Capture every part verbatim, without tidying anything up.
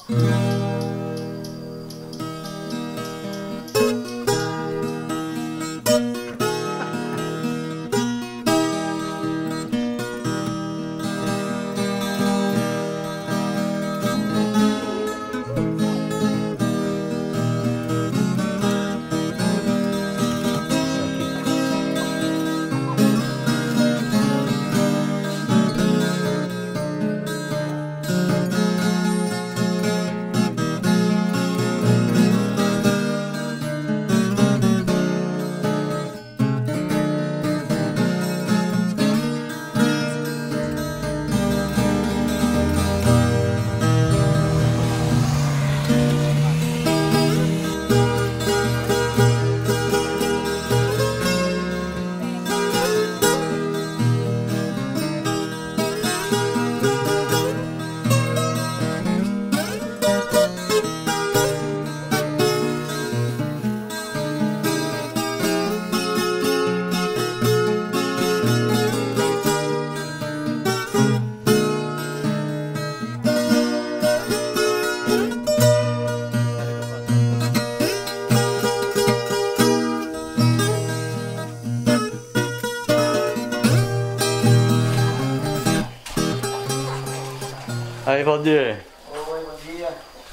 Aí, Valdir. Oi, bom dia.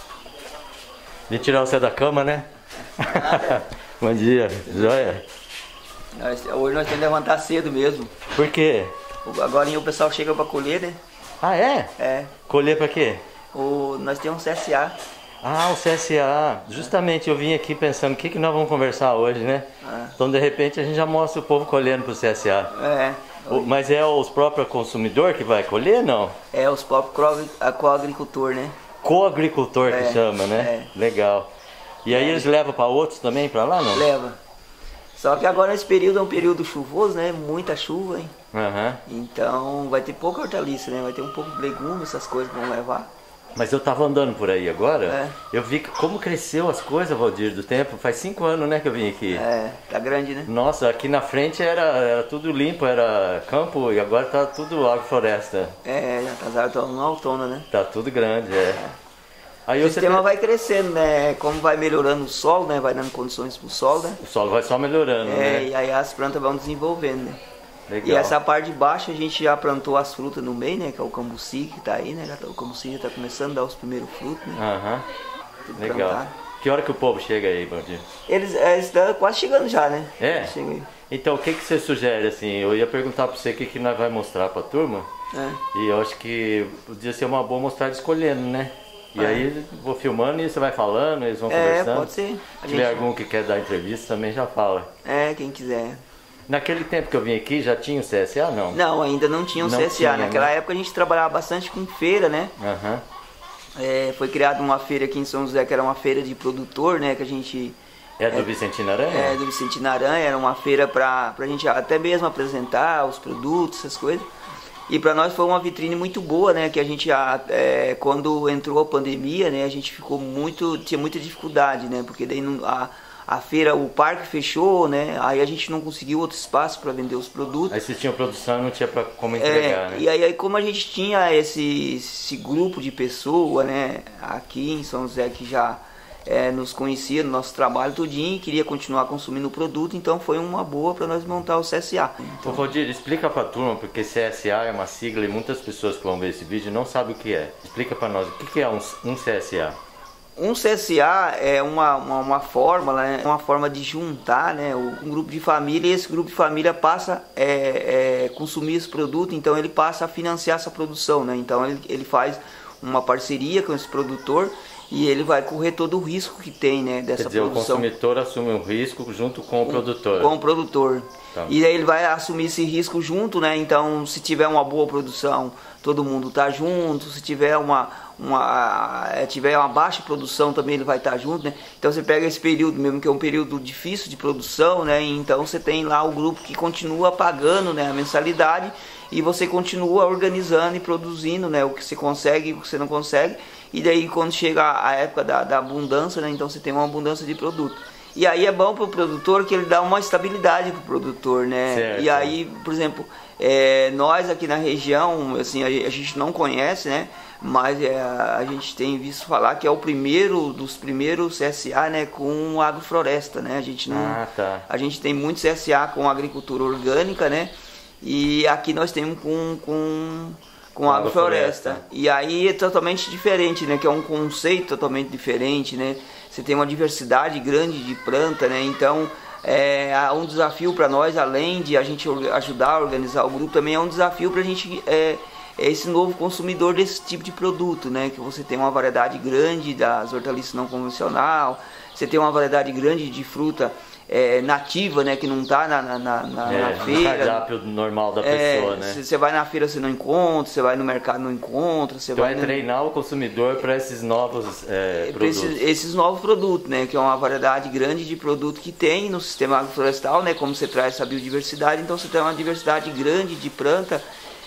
Vim tirar você da cama, né? Bom dia, joia? Nós, hoje nós temos que levantar cedo mesmo. Por quê? Agora o pessoal chega pra colher, né? Ah, é? É. Colher pra quê? O, nós temos um C S A. Ah, o C S A. Justamente eu vim aqui pensando o que, que nós vamos conversar hoje, né? Ah. Então, de repente, a gente já mostra o povo colhendo pro C S A. É. O, mas é os próprios consumidores que vai colher, não? É, os próprios co-agricultor, né? Co-agricultor que É, chama, né? é. Legal. E aí É. eles levam para outros também, para lá, não? Leva. Só que agora nesse período é um período chuvoso, né? Muita chuva, hein? Aham. Então vai ter pouca hortaliça, né? Vai ter um pouco de legumes, essas coisas que vão levar. Mas eu tava andando por aí agora, É. eu vi como cresceu as coisas, Valdir, do tempo. Faz cinco anos, né, que eu vim aqui. É, tá grande, né? Nossa, aqui na frente era, era tudo limpo, era campo, e agora tá tudo agrofloresta. É, as árvores estão na autona, né? Tá tudo grande, é. Aí O você sistema tem- vai crescendo, né? Como vai melhorando o solo, né? Vai dando condições pro solo, né? O solo vai só melhorando, É, né? e aí as plantas vão desenvolvendo, né? Legal. E essa parte de baixo a gente já plantou as frutas no meio, né? Que é o cambuci que tá aí, né? Já tá- o cambuci já tá começando a dar os primeiros frutos, né? Aham. Tudo Legal. plantado. Que hora que o povo chega aí, Valdir? Eles é, estão quase chegando já, né? É? Chega aí. Então, o que, que você sugere, assim? Eu ia perguntar pra você o que, que nós vamos mostrar pra turma. É. E eu acho que podia ser uma boa mostrar escolhendo, né? E É. aí vou filmando e você vai falando, eles vão É, conversando. pode ser. A Se tiver gente- algum que quer dar entrevista também já fala. É, quem quiser. Naquele tempo que eu vim aqui já tinha o C S A, não? Não, ainda não tinha o Não C S A. tinha, Naquela né? época a gente trabalhava bastante com feira, né? Aham. É, foi criada uma feira aqui em São José que era uma feira de produtor, né? Que a gente... É do Vicentino Aranha? É, do Vicentino Aranha, era uma feira pra, pra gente até mesmo apresentar os produtos, essas coisas. E pra nós foi uma vitrine muito boa, né? Que a gente, a- é, quando entrou a pandemia, né? A gente ficou muito, tinha muita dificuldade, né? Porque daí não, a, a feira, o parque fechou, né? Aí a gente não conseguiu outro espaço para vender os produtos. Aí vocês tinham produção e não tinha pra como entregar, É, né? e aí, aí como a gente tinha esse, esse grupo de pessoas, né, aqui em São José que já é, nos conhecia no nosso trabalho tudinho e queria continuar consumindo o produto, então foi uma boa para nós montar o C S A. Ô, Valdir, explica pra turma, porque C S A é uma sigla e muitas pessoas que vão ver esse vídeo não sabem o que é. Explica pra nós, o que que é um, um C S A? Um C S A é uma, uma, uma fórmula, né, uma forma de juntar, né, um grupo de família, e esse grupo de família passa a é, é, consumir esse produto, então ele passa a financiar essa produção, né, então ele, ele faz uma parceria com esse produtor e ele vai correr todo o risco que tem, né, dessa Quer dizer, produção. o consumidor assume o risco junto com o produtor. Com o produtor. Tá. E aí ele vai assumir esse risco junto, né? Então, se tiver uma boa produção, todo mundo tá junto. Se tiver uma, uma, é, tiver uma baixa produção, também ele vai estar junto, né? Então, você pega esse período mesmo, que é um período difícil de produção, né? E então, você tem lá o grupo que continua pagando, né, a mensalidade e você continua organizando e produzindo, né? O que você consegue e o que você não consegue. E daí, quando chega a época da, da abundância, né? Então, você tem uma abundância de produto. E aí é bom para o produtor que ele dá uma estabilidade para o produtor, né? Certo. E aí, por exemplo, é, nós aqui na região, assim, a, a gente não conhece, né? mas é, a gente tem visto falar que é o primeiro dos primeiros C S A, né, com agrofloresta, né? A gente não, ah, tá. a gente tem muito C S A com agricultura orgânica, né? E aqui nós temos com com com agrofloresta. E aí é totalmente diferente, né? Que é um conceito totalmente diferente, né? Você tem uma diversidade grande de planta, né? Então é um desafio para nós, além de a gente ajudar a organizar o grupo, também é um desafio para a gente é, é esse novo consumidor desse tipo de produto, né? Que você tem uma variedade grande das hortaliças não convencional, você tem uma variedade grande de fruta é, nativa, né? Que não está na, na, na, é, na feira. No cardápio normal da é, pessoa, né? Você vai na feira, você não encontra, você vai no mercado, não encontra. Você então vai é no... treinar o consumidor para esses novos é, produtos. Esses, esses novos produtos, né? Que é uma variedade grande de produto que tem no sistema agroflorestal, né? Como você traz essa biodiversidade, então você tem uma diversidade grande de planta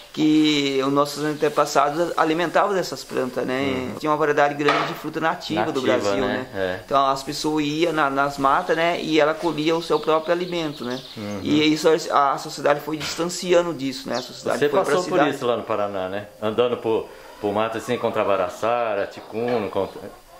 que os nossos antepassados alimentavam dessas plantas, né? Uhum. Tinha uma variedade grande de fruta nativa, nativa do Brasil, né? né? É. Então as pessoas iam na, nas matas, né? E ela colhia o seu próprio alimento, né? Uhum. E isso a sociedade foi distanciando disso, né? A sociedade Você foi passou pra cidade. por isso lá no Paraná, né? Andando por, por mato assim, contra Varaçara, Ticuno, contra...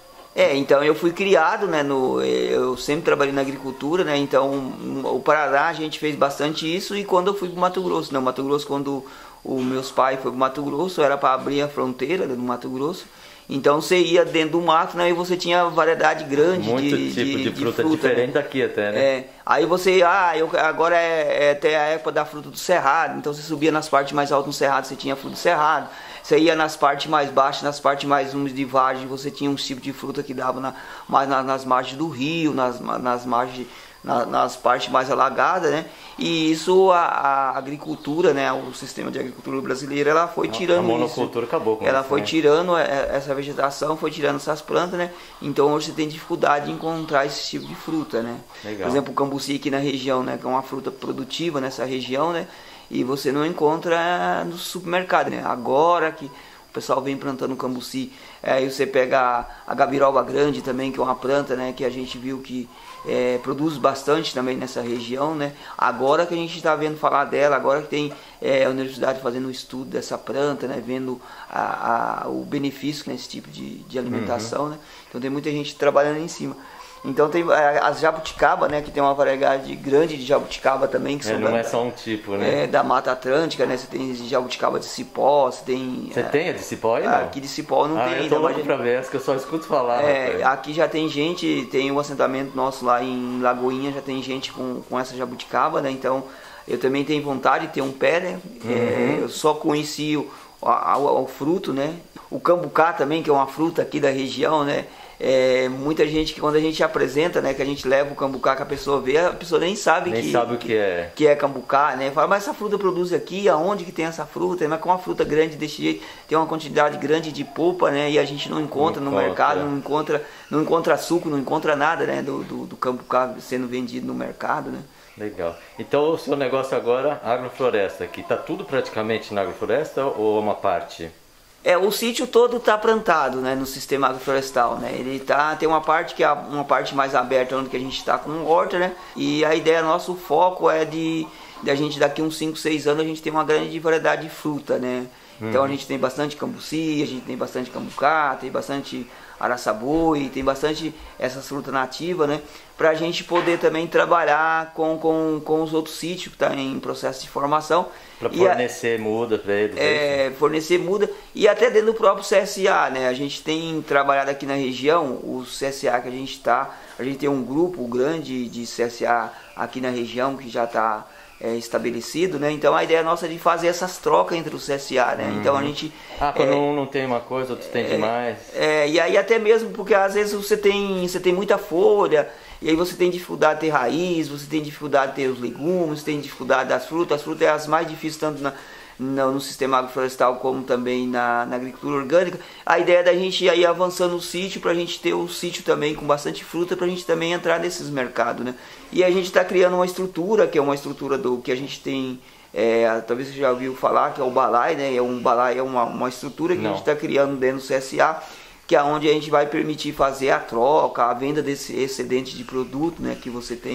É, então eu fui criado, né, no, eu sempre trabalhei na agricultura, né, então o Paraná a gente fez bastante isso. E quando eu fui para o Mato Grosso, né, o Mato Grosso, quando os meus pais foram para o Mato Grosso, era para abrir a fronteira do Mato Grosso, então você ia dentro do mato, né, e você tinha variedade grande muito de, tipo de, de, de fruta, fruta, diferente, né? Daqui até, né? É, aí você, ah, eu, agora é, é até a época da fruta do cerrado, então você subia nas partes mais altas do cerrado, você tinha fruta do cerrado. Você ia nas partes mais baixas, nas partes mais úmidas de vargem, você tinha um tipo de fruta que dava na, mais na, nas margens do rio, nas, nas margens, na, nas partes mais alagadas, né? E isso a, a agricultura, né? O sistema de agricultura brasileira, ela foi tirando a monocultura isso. acabou com ela isso, foi né? tirando essa vegetação, foi tirando essas plantas, né? Então hoje você tem dificuldade de encontrar esse tipo de fruta, né? Legal. Por exemplo, o cambuci aqui na região, né? Que é uma fruta produtiva nessa região, né? E você não encontra no supermercado, né? Agora que o pessoal vem plantando cambuci, aí você pega a, a gabiroba grande também, que é uma planta, né? Que a gente viu que é, produz bastante também nessa região, né? Agora que a gente está vendo falar dela, agora que tem é, a universidade fazendo um estudo dessa planta, né? Vendo a, a, o benefício nesse tipo de, de alimentação, uhum. né? Então tem muita gente trabalhando em cima. Então tem as jabuticaba, né, que tem uma variedade grande de jabuticaba também. Que é, são não da, é só um tipo, né? É, da Mata Atlântica, né, você tem jabuticaba de cipó, você tem... Você é, tem a de cipó aí, não? Aqui de cipó não ah, tem eu ainda. tô louco mas pra ver, essa que eu só escuto falar. É, aqui já tem gente, tem um assentamento nosso lá em Lagoinha, já tem gente com, com essa jabuticaba, né, então eu também tenho vontade de ter um pé, né, uhum. é, eu só conheci o, o, o fruto, né, o cambucá também, que é uma fruta aqui da região, né. É, muita gente que quando a gente apresenta, né, que a gente leva o cambucá, que a pessoa vê, a pessoa nem sabe, nem que, sabe o que é que é cambucá, né? Fala, mas essa fruta produz aqui, aonde que tem essa fruta? Mas com uma fruta grande desse jeito, tem uma quantidade grande de polpa, né? E a gente não encontra não no encontra. mercado, não encontra, não encontra suco, não encontra nada, né? Do, do, do cambucá sendo vendido no mercado, né? Legal. Então o seu negócio agora, agrofloresta aqui, tá tudo praticamente na agrofloresta ou uma parte? É, o sítio todo está plantado, né, no sistema agroflorestal, né? Ele tá, tem uma parte que é uma parte mais aberta, onde que a gente está com horta, né? E a ideia, nosso foco é de, de a gente daqui uns cinco, seis anos a gente tem uma grande variedade de fruta, né? Uhum. Então a gente tem bastante cambuci, a gente tem bastante cambucá, tem bastante araçabui, tem bastante essas frutas nativas, né? Para a gente poder também trabalhar com, com, com os outros sítios que estão tá em processo de formação. Para fornecer a, muda para eles. É, fornecer muda e até dentro do próprio C S A, né? A gente tem trabalhado aqui na região, o C S A que a gente está, a gente tem um grupo grande de C S A aqui na região que já está é, estabelecido, né? Então a ideia nossa é de fazer essas trocas entre o C S A, né? Uhum. Então a gente... Ah, quando é, um não tem uma coisa, outro tem é, demais. É, e aí até mesmo porque às vezes você tem, você tem muita folha, e aí você tem dificuldade de ter raiz, você tem dificuldade de ter os legumes, você tem dificuldade das frutas. As frutas é as mais difíceis tanto na, no, no sistema agroflorestal como também na, na agricultura orgânica. A ideia é da gente ir avançando o sítio para a gente ter o sítio também com bastante fruta, para a gente também entrar nesses mercados, né? E a gente está criando uma estrutura, que é uma estrutura do que a gente tem... É, talvez você já ouviu falar, que é o balai, né? É um balai, é uma, uma estrutura que Não. a gente está criando dentro do C S A, que é onde a gente vai permitir fazer a troca, a venda desse excedente de produto, né, que você tem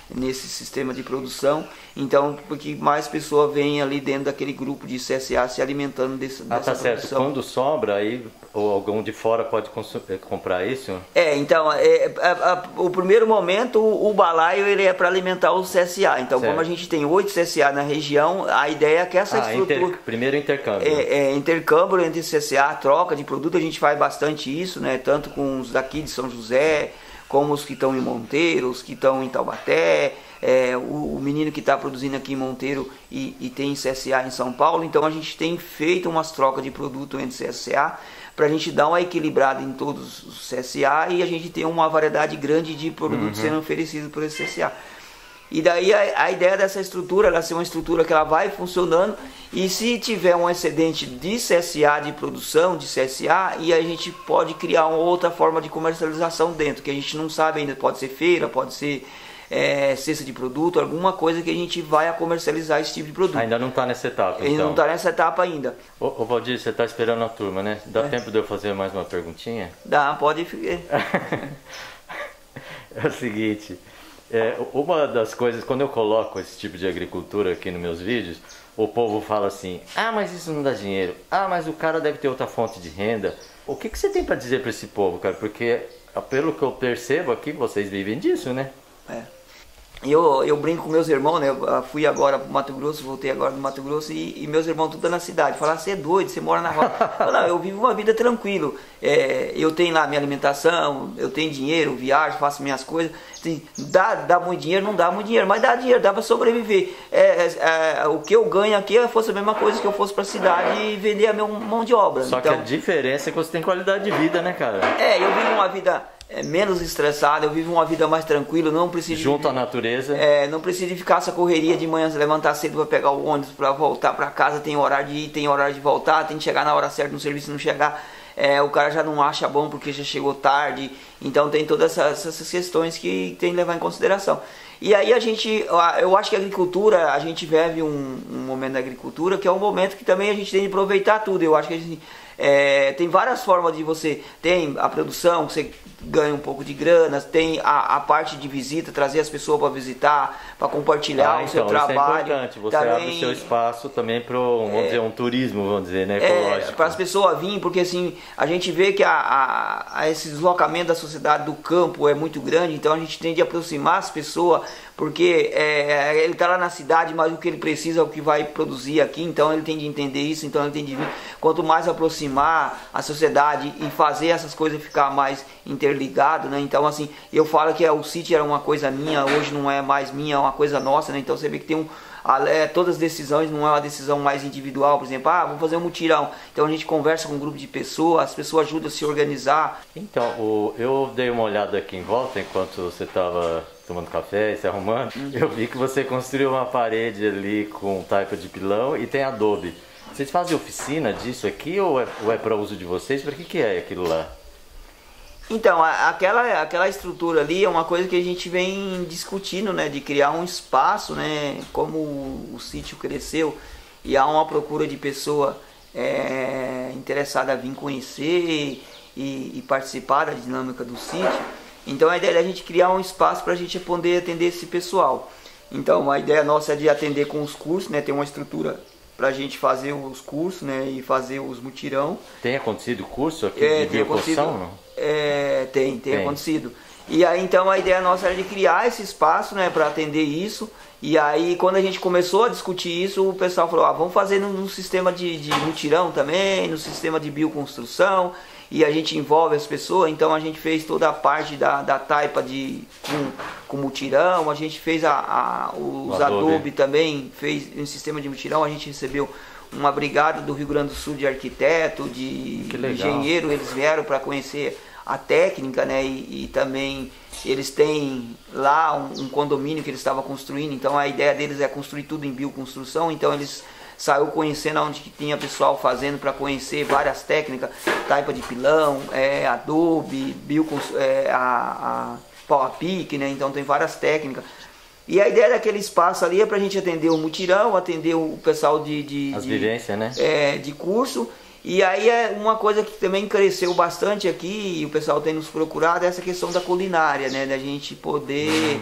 nesse sistema de produção, então porque mais pessoas vêm ali dentro daquele grupo de C S A se alimentando desse, ah, dessa tá certo. produção. Quando sobra, aí ou algum de fora pode comprar isso? É, então, é, a, a, o primeiro momento, o, o balaio ele é para alimentar o C S A, então certo. Como a gente tem oito C S A na região, a ideia é que essa ah, estrutura... Inter, primeiro intercâmbio. É, é, intercâmbio entre C S A, troca de produto, a gente faz bastante isso, né, tanto com os daqui de São José, como os que estão em Monteiro, os que estão em Taubaté, é, o, o menino que está produzindo aqui em Monteiro e, e tem C S A em São Paulo. Então a gente tem feito umas trocas de produto entre C S A para a gente dar uma equilibrada em todos os C S A e a gente ter uma variedade grande de produtos uhum. sendo oferecidos por esse C S A. E daí a, a ideia dessa estrutura, ela ser uma estrutura que ela vai funcionando, e se tiver um excedente de C S A, de produção de C S A, e a gente pode criar uma outra forma de comercialização dentro, que a gente não sabe ainda, pode ser feira, pode ser é, cesta de produto, alguma coisa que a gente vai a comercializar esse tipo de produto. Ainda não está nessa etapa, então? Ainda não está nessa etapa ainda. Ô, ô Valdir, você está esperando a turma, né? Dá é. tempo de eu fazer mais uma perguntinha? Dá, pode ficar. É o seguinte... É, uma das coisas, quando eu coloco esse tipo de agricultura aqui nos meus vídeos, o povo fala assim: ah, mas isso não dá dinheiro, ah, mas o cara deve ter outra fonte de renda. O que, que você tem para dizer para esse povo, cara? Porque pelo que eu percebo aqui, vocês vivem disso, né? É. Eu, eu brinco com meus irmãos, né? Eu fui agora pro Mato Grosso, voltei agora do Mato Grosso e, e meus irmãos tudo na cidade. Falaram: você é doido, você mora na roça. Eu, não, eu vivo uma vida tranquila. É, eu tenho lá minha alimentação, eu tenho dinheiro, viajo, faço minhas coisas. Assim, dá, dá muito dinheiro, não dá muito dinheiro, mas dá dinheiro, dá para sobreviver. É, é, é, o que eu ganho aqui é fosse a mesma coisa que eu fosse para a cidade e vender a minha mão de obra. Só então, que a diferença é que você tem qualidade de vida, né, cara? É, eu vivo uma vida... É menos estressado, eu vivo uma vida mais tranquila, não preciso junto de, à natureza. É, não preciso de ficar essa correria de manhã, se levantar cedo para pegar o ônibus, para voltar para casa, tem horário de ir, tem horário de voltar, tem que chegar na hora certa no serviço, não chegar, é, o cara já não acha bom porque já chegou tarde. Então tem todas essas, essas questões que tem que levar em consideração. E aí a gente, eu acho que a agricultura, a gente vive um, um momento da agricultura que é um momento que também a gente tem de aproveitar tudo. Eu acho que a gente, é, tem várias formas de você, tem a produção, você ganha um pouco de grana, tem a, a parte de visita, trazer as pessoas para visitar, para compartilhar ah, o então, seu trabalho. Isso é importante, você também, abre o seu espaço também para vamos é, dizer, um turismo, vamos dizer, né, ecológico. É, para as pessoas virem, porque assim, a gente vê que a, a, a esse deslocamento da sociedade do campo é muito grande, então a gente tem de aproximar as pessoas, porque é, ele está lá na cidade, mas o que ele precisa é o que vai produzir aqui, então ele tem de entender isso, então ele tem de vir. Quanto mais aproximar a sociedade e fazer essas coisas ficar mais interligado, né? Então assim, eu falo que é, o sítio era uma coisa minha, hoje não é mais minha, é uma coisa nossa, né? Então você vê que tem um, é, todas as decisões não é uma decisão mais individual, por exemplo, ah, vamos fazer um mutirão, então a gente conversa com um grupo de pessoas, as pessoas ajudam a se organizar. Então, o, eu dei uma olhada aqui em volta enquanto você estava tomando café e se arrumando, uhum. Eu vi que você construiu uma parede ali com taipa de pilão e tem adobe. Vocês fazem oficina disso aqui ou é, ou é para uso de vocês? Para que que é aquilo lá? Então, a, aquela, aquela estrutura ali é uma coisa que a gente vem discutindo, né? De criar um espaço, né? Como o, o sítio cresceu e há uma procura de pessoa é, interessada a vir conhecer e, e participar da dinâmica do sítio. Então a ideia é a gente criar um espaço para a gente poder atender esse pessoal. Então a ideia nossa é de atender com os cursos, né? Ter uma estrutura para a gente fazer os cursos, né? E fazer os mutirão. Tem acontecido curso aqui é, de bioconstrução, não? É, tem, tem, tem acontecido. E aí então a ideia nossa era de criar esse espaço, né? Para atender isso. E aí quando a gente começou a discutir isso, o pessoal falou, ah, vamos fazer no, no sistema de, de mutirão também, no sistema de bioconstrução. E a gente envolve as pessoas, então a gente fez toda a parte da, da taipa de, com, com mutirão, a gente fez a, a, os adobe. adobe também, fez um sistema de mutirão, a gente recebeu uma brigada do Rio Grande do Sul de arquiteto, de engenheiro, eles vieram para conhecer a técnica, né, e, e também eles têm lá um, um condomínio que eles estavam construindo, então a ideia deles é construir tudo em bioconstrução, então eles saiu conhecendo onde que tinha pessoal fazendo para conhecer várias técnicas, taipa de pilão, é, adobe, bio, é, a, a pau a pique, né? Então tem várias técnicas. E a ideia daquele espaço ali é para a gente atender o mutirão, atender o pessoal de, de, As de, vivências, né? É, de curso. E aí é uma coisa que também cresceu bastante aqui, e o pessoal tem nos procurado, é essa questão da culinária, né? Da gente poder... Hum.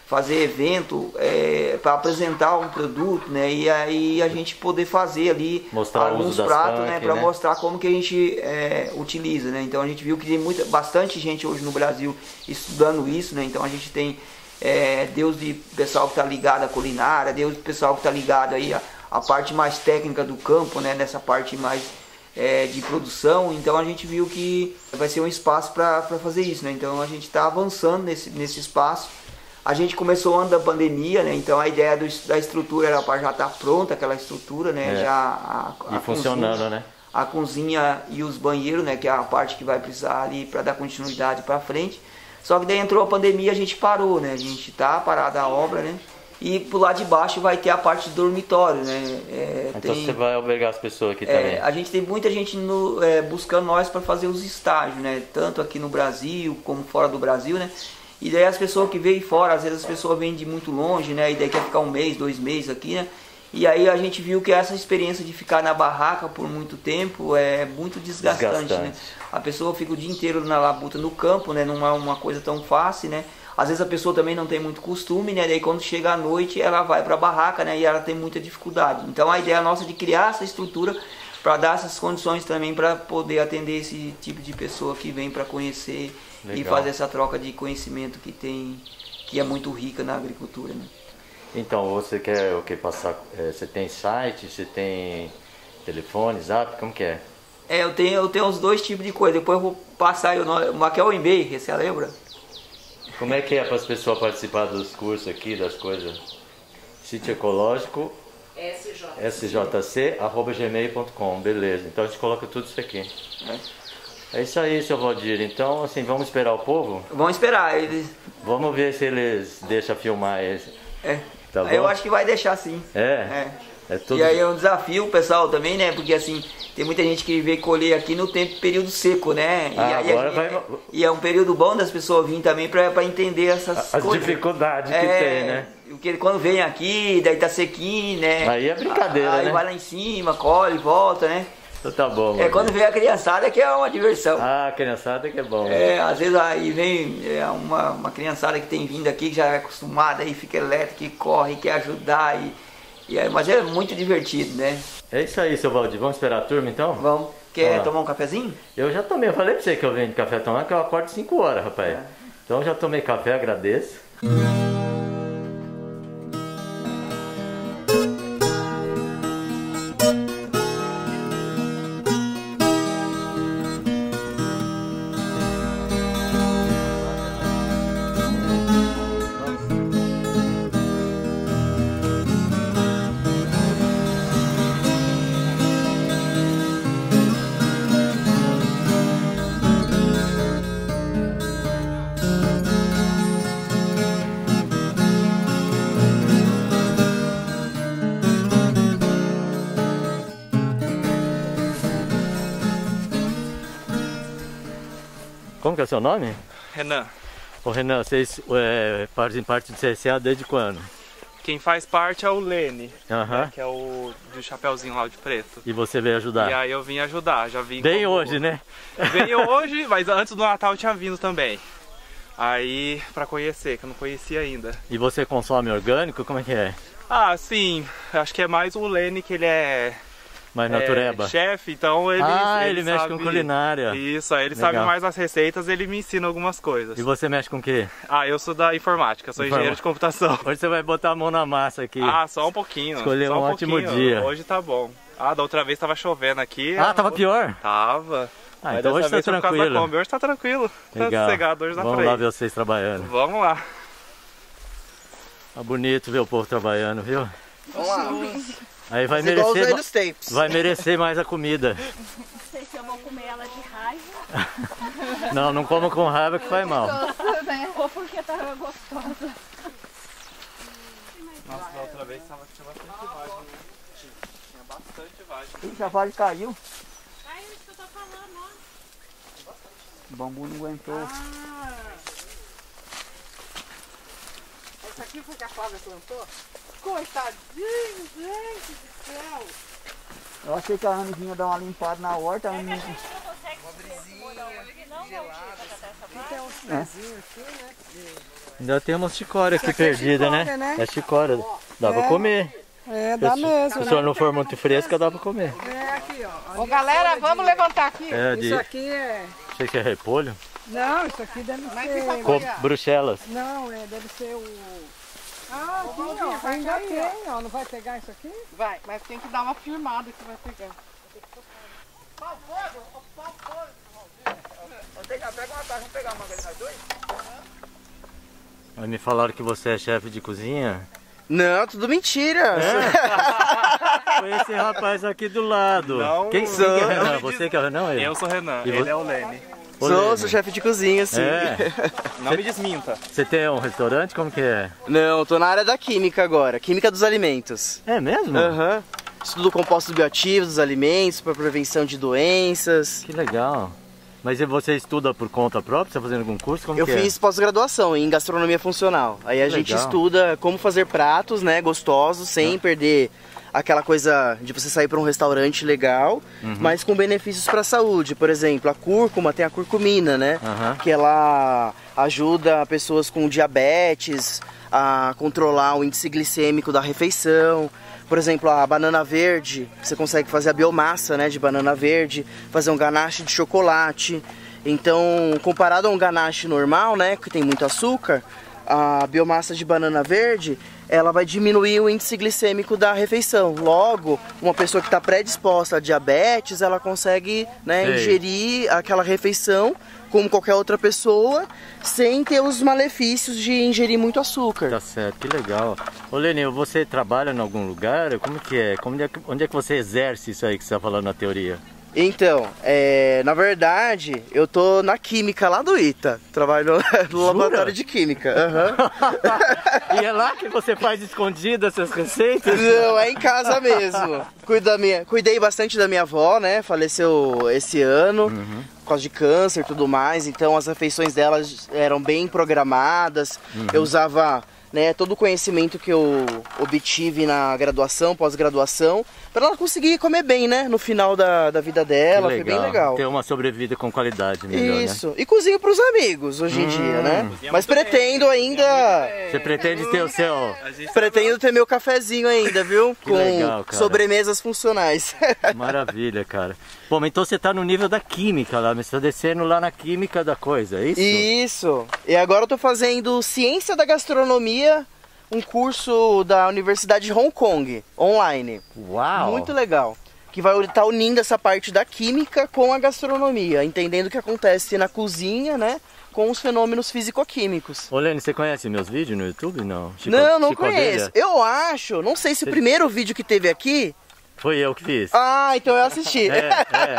fazer evento é, para apresentar um produto, né? E aí a gente poder fazer ali mostrar alguns pratos, né? Para né? mostrar como que a gente é, utiliza, né? Então a gente viu que tem muita, bastante gente hoje no Brasil estudando isso, né? Então a gente tem é, Deus de pessoal que está ligado à culinária, Deus de pessoal que está ligado aí a, a parte mais técnica do campo, né? Nessa parte mais é, de produção. Então a gente viu que vai ser um espaço para fazer isso, né? Então a gente está avançando nesse, nesse espaço. A gente começou antes da pandemia, né? Então a ideia do, da estrutura era para já estar tá pronta aquela estrutura, né? É. Já a, a e funcionando, cozinha, né? A cozinha e os banheiros, né? Que é a parte que vai precisar ali para dar continuidade para frente. Só que daí entrou a pandemia, a gente parou, né? A gente tá parada a obra, né? E pro lado de baixo vai ter a parte do dormitório, né? É, então tem, você vai albergar as pessoas aqui é, também. A gente tem muita gente no, é, buscando nós para fazer os estágios, né? Tanto aqui no Brasil como fora do Brasil, né? E daí as pessoas que veem fora, às vezes as pessoas vêm de muito longe, né? E daí quer ficar um mês, dois meses aqui, né? E aí a gente viu que essa experiência de ficar na barraca por muito tempo é muito desgastante, desgastante. né? A pessoa fica o dia inteiro na labuta no campo, né? Não é uma coisa tão fácil, né? Às vezes a pessoa também não tem muito costume, né? Daí quando chega à noite ela vai para a barraca, né? E ela tem muita dificuldade. Então a ideia nossa é de criar essa estrutura para dar essas condições também para poder atender esse tipo de pessoa que vem para conhecer Legal. E fazer essa troca de conhecimento que tem, que é muito rica na agricultura, né? Então, você quer o que passar? É, você tem site, você tem telefone, zap, como que é? É, eu tenho, eu tenho os dois tipos de coisa. Depois eu vou passar o nome, aqui é o e-mail, você lembra? Como é que é para as pessoas participar dos cursos aqui, das coisas? Sítio Ecológico S J C arroba gmail ponto com, beleza. Então a gente coloca tudo isso aqui. É. É isso aí, seu Valdir. Então, assim, vamos esperar o povo? Vamos esperar. Eles... Vamos ver se eles deixam filmar esse. É. Tá bom? Eu acho que vai deixar sim. É? É. É tudo... E aí é um desafio o pessoal também, né? Porque assim, tem muita gente que veio colher aqui no tempo, período seco, né? E, ah, aí, agora é, vai... e é um período bom das pessoas virem também para entender essas As coisas. dificuldades é, que tem, né? Porque quando vem aqui, daí tá sequinho, né? Aí é brincadeira, aí né? vai lá em cima, colhe, volta, né? Então tá bom. É quando vem a criançada que é uma diversão. Ah, a criançada que é bom. É, às vezes aí vem é, uma, uma criançada que tem vindo aqui, que já é acostumada, aí fica elétrica, que corre, quer ajudar, e, e é, mas é muito divertido, né? É isso aí, seu Valdir. Vamos esperar a turma então? Vamos. Quer Vamos tomar um cafezinho? Eu já tomei, eu falei pra você que eu venho de café tomar, que eu acordo cinco horas, rapaz. É. Então já tomei café, agradeço. Como que é o seu nome? Renan. Ô Renan, vocês é, fazem parte do C S A desde quando? Quem faz parte é o Lene, uhum. né, que é o do chapeuzinho lá de preto. E você veio ajudar? E aí eu vim ajudar, já vim... Bem como... hoje, né? Veio hoje, mas antes do Natal eu tinha vindo também. Aí, pra conhecer, que eu não conhecia ainda. E você consome orgânico? Como é que é? Ah, sim. Acho que é mais o Lene, que ele é... Mais natureba. É, chefe, então ele... Ah, ele, ele mexe sabe... com culinária. Isso, aí ele Legal. sabe mais as receitas, ele me ensina algumas coisas. E você mexe com o quê? Ah, eu sou da informática, sou Informa... engenheiro de computação. Hoje você vai botar a mão na massa aqui. Ah, só um pouquinho. Escolher só um, um ótimo pouquinho. dia. Hoje tá bom. Ah, da outra vez tava chovendo aqui. Ah, tava pior? Tava. Ah, mas então hoje tá tranquilo. Hoje tá tranquilo. Legal. Tá sossegado, hoje dá Vamos pra ir. lá ver vocês trabalhando. Vamos lá. Tá bonito ver o povo trabalhando, viu? Vamos lá. Aí vai Mas merecer, vai merecer mais a comida. Não sei se eu vou comer ela de raiva. Não, não como com raiva que faz mal. Ou porque tá gostosa. Nossa, da outra vez tava, tinha bastante vagem. Tinha bastante vagem. Ih, a vagem caiu. Caiu, isso que eu tô falando, ó. O bambu não aguentou. Ah. Essa aqui foi que a Flávia plantou? Coitadinho, gente do céu! Eu achei que a Ana vinha dar uma limpada na horta. A Ana... Não consegue. tem uns pezinhos aqui, né? Ainda tem uma chicória aqui aqui é perdida, chicória, né? né? É chicória. Dá pra É. comer. É, dá Se- mesmo, Se o né? senhor não for muito fresca, dá pra comer. É aqui, ó. Ô, galera, vamos levantar aqui. É de... Isso aqui é... Sei que é repolho. Não, isso aqui deve ser... Com bruxelas. Não, é, deve ser o... Ah, aqui, ó, ainda tem, ó. Não vai pegar isso aqui? Vai, mas tem que dar uma firmada que vai pegar. Pega uma taça, vamos pegar uma vez nós dois? Aí me falaram que você é chefe de cozinha. Não, tudo mentira. Foi esse rapaz aqui do lado. Não, quem, quem que é Renan? Você que é o Renan? Ele? Eu sou o Renan, E ele você? é o Lene. Ô, Sou, Lene. sou chefe de cozinha, sim. É. Não me desminta. Você tem um restaurante? Como que é? Não, tô na área da química agora, química dos alimentos. É mesmo? Aham. Estudo compostos bioativos dos alimentos para prevenção de doenças. Que legal. Mas e você estuda por conta própria? Você tá fazendo algum curso? Como Eu que fiz pós-graduação em gastronomia funcional. Aí a Que gente legal. estuda como fazer pratos, né, gostosos, sem perder aquela coisa de você sair para um restaurante legal, mas com benefícios para a saúde. Por exemplo, a cúrcuma tem a curcumina, né? Aham. Que ela ajuda pessoas com diabetes a controlar o índice glicêmico da refeição. Por exemplo, a banana verde, você consegue fazer a biomassa, né, de banana verde, fazer um ganache de chocolate. Então, comparado a um ganache normal, né, que tem muito açúcar, a biomassa de banana verde, ela vai diminuir o índice glicêmico da refeição. Logo, uma pessoa que está predisposta a diabetes, ela consegue, né, Sei. ingerir aquela refeição como qualquer outra pessoa, sem ter os malefícios de ingerir muito açúcar. Tá certo, que legal. Ô Lene, você trabalha em algum lugar? Como que é? Como é que- onde é que você exerce isso aí que você está falando na teoria? Então, é, na verdade, eu tô na química lá do Ita. Trabalho no laboratório de química. Aham. E é lá que você faz escondidas essas receitas? Não, é em casa mesmo. Cuido da minha, cuidei bastante da minha avó, né? Faleceu esse ano, por causa de câncer e tudo mais. Então as refeições dela eram bem programadas. Eu usava, né, todo o conhecimento que eu obtive na graduação, pós-graduação, para ela conseguir comer bem, né? No final da, da vida dela. Foi bem legal. Ter uma sobrevida com qualidade melhor, Isso. E cozinho pros amigos hoje em dia, né? Mas pretendo ainda. né? Você pretende ter o seu... Pretendo ter meu cafezinho ainda, viu? Que Com legal, cara. sobremesas funcionais. Maravilha, cara. Bom, mas então você tá no nível da química lá, mas você tá descendo lá na química da coisa, é isso? Isso. E agora eu tô fazendo Ciência da Gastronomia, um curso da Universidade de Hong Kong, online. Uau! Muito legal. Que vai estar unindo essa parte da química com a gastronomia, entendendo o que acontece na cozinha, né? Com os fenômenos físico-químicos. Ô Lene, você conhece meus vídeos no YouTube? Não? Chico- Não, não Chico conheço. Abelha? Eu acho, não sei se o primeiro vídeo que teve aqui... Foi eu que fiz. Ah, então eu assisti. É,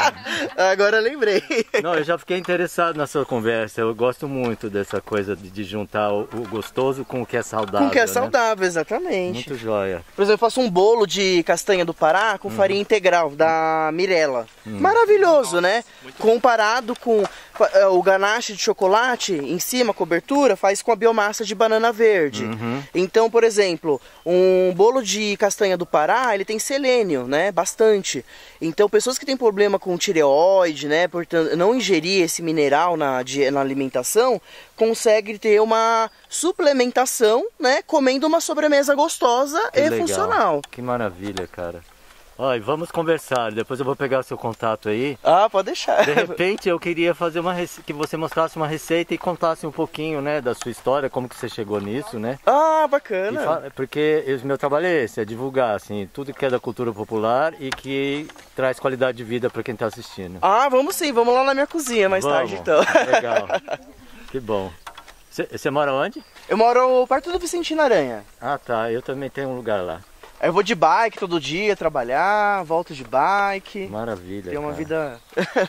é. Agora eu lembrei. Não, eu já fiquei interessado na sua conversa. Eu gosto muito dessa coisa de, de juntar o, o gostoso com o que é saudável. Com o que é né? saudável, exatamente. Muito joia. Por exemplo, eu faço um bolo de castanha do Pará com farinha integral, da Mirella. Maravilhoso, né? Comparado com eh, o ganache de chocolate, em cima, a cobertura, faz com a biomassa de banana verde. Então, por exemplo, um bolo de castanha do Pará, ele tem selênio, né? Bastante. Então, pessoas que têm problema com tireoide, né? Portanto, não ingerir esse mineral na, di- na alimentação, conseguem ter uma suplementação, né? Comendo uma sobremesa gostosa Que e legal. funcional. Que maravilha, cara. Ó, e vamos conversar. Depois eu vou pegar o seu contato aí. Ah, pode deixar. De repente eu queria fazer uma rece... que você mostrasse uma receita e contasse um pouquinho, né, da sua história, como que você chegou nisso, né? Ah, E bacana. fa- Porque o meu trabalho é esse, é divulgar assim, tudo que é da cultura popular e que traz qualidade de vida para quem está assistindo. Ah, vamos sim, vamos lá na minha cozinha mais Vamos. tarde então. Legal. Que bom. Você mora onde? Eu moro perto do Vicentino Aranha. Ah, tá. Eu também tenho um lugar lá. Aí eu vou de bike todo dia trabalhar, volto de bike. Maravilha. Tem uma cara. vida.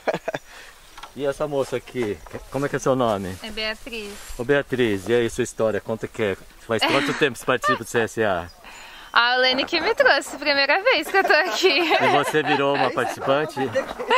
E essa moça aqui, como é que é seu nome? É Beatriz. Ô Beatriz, e aí sua história? Conta que é. Faz quanto tempo você participa do C S A? A Lene que me trouxe, primeira vez que eu tô aqui. E você virou uma participante?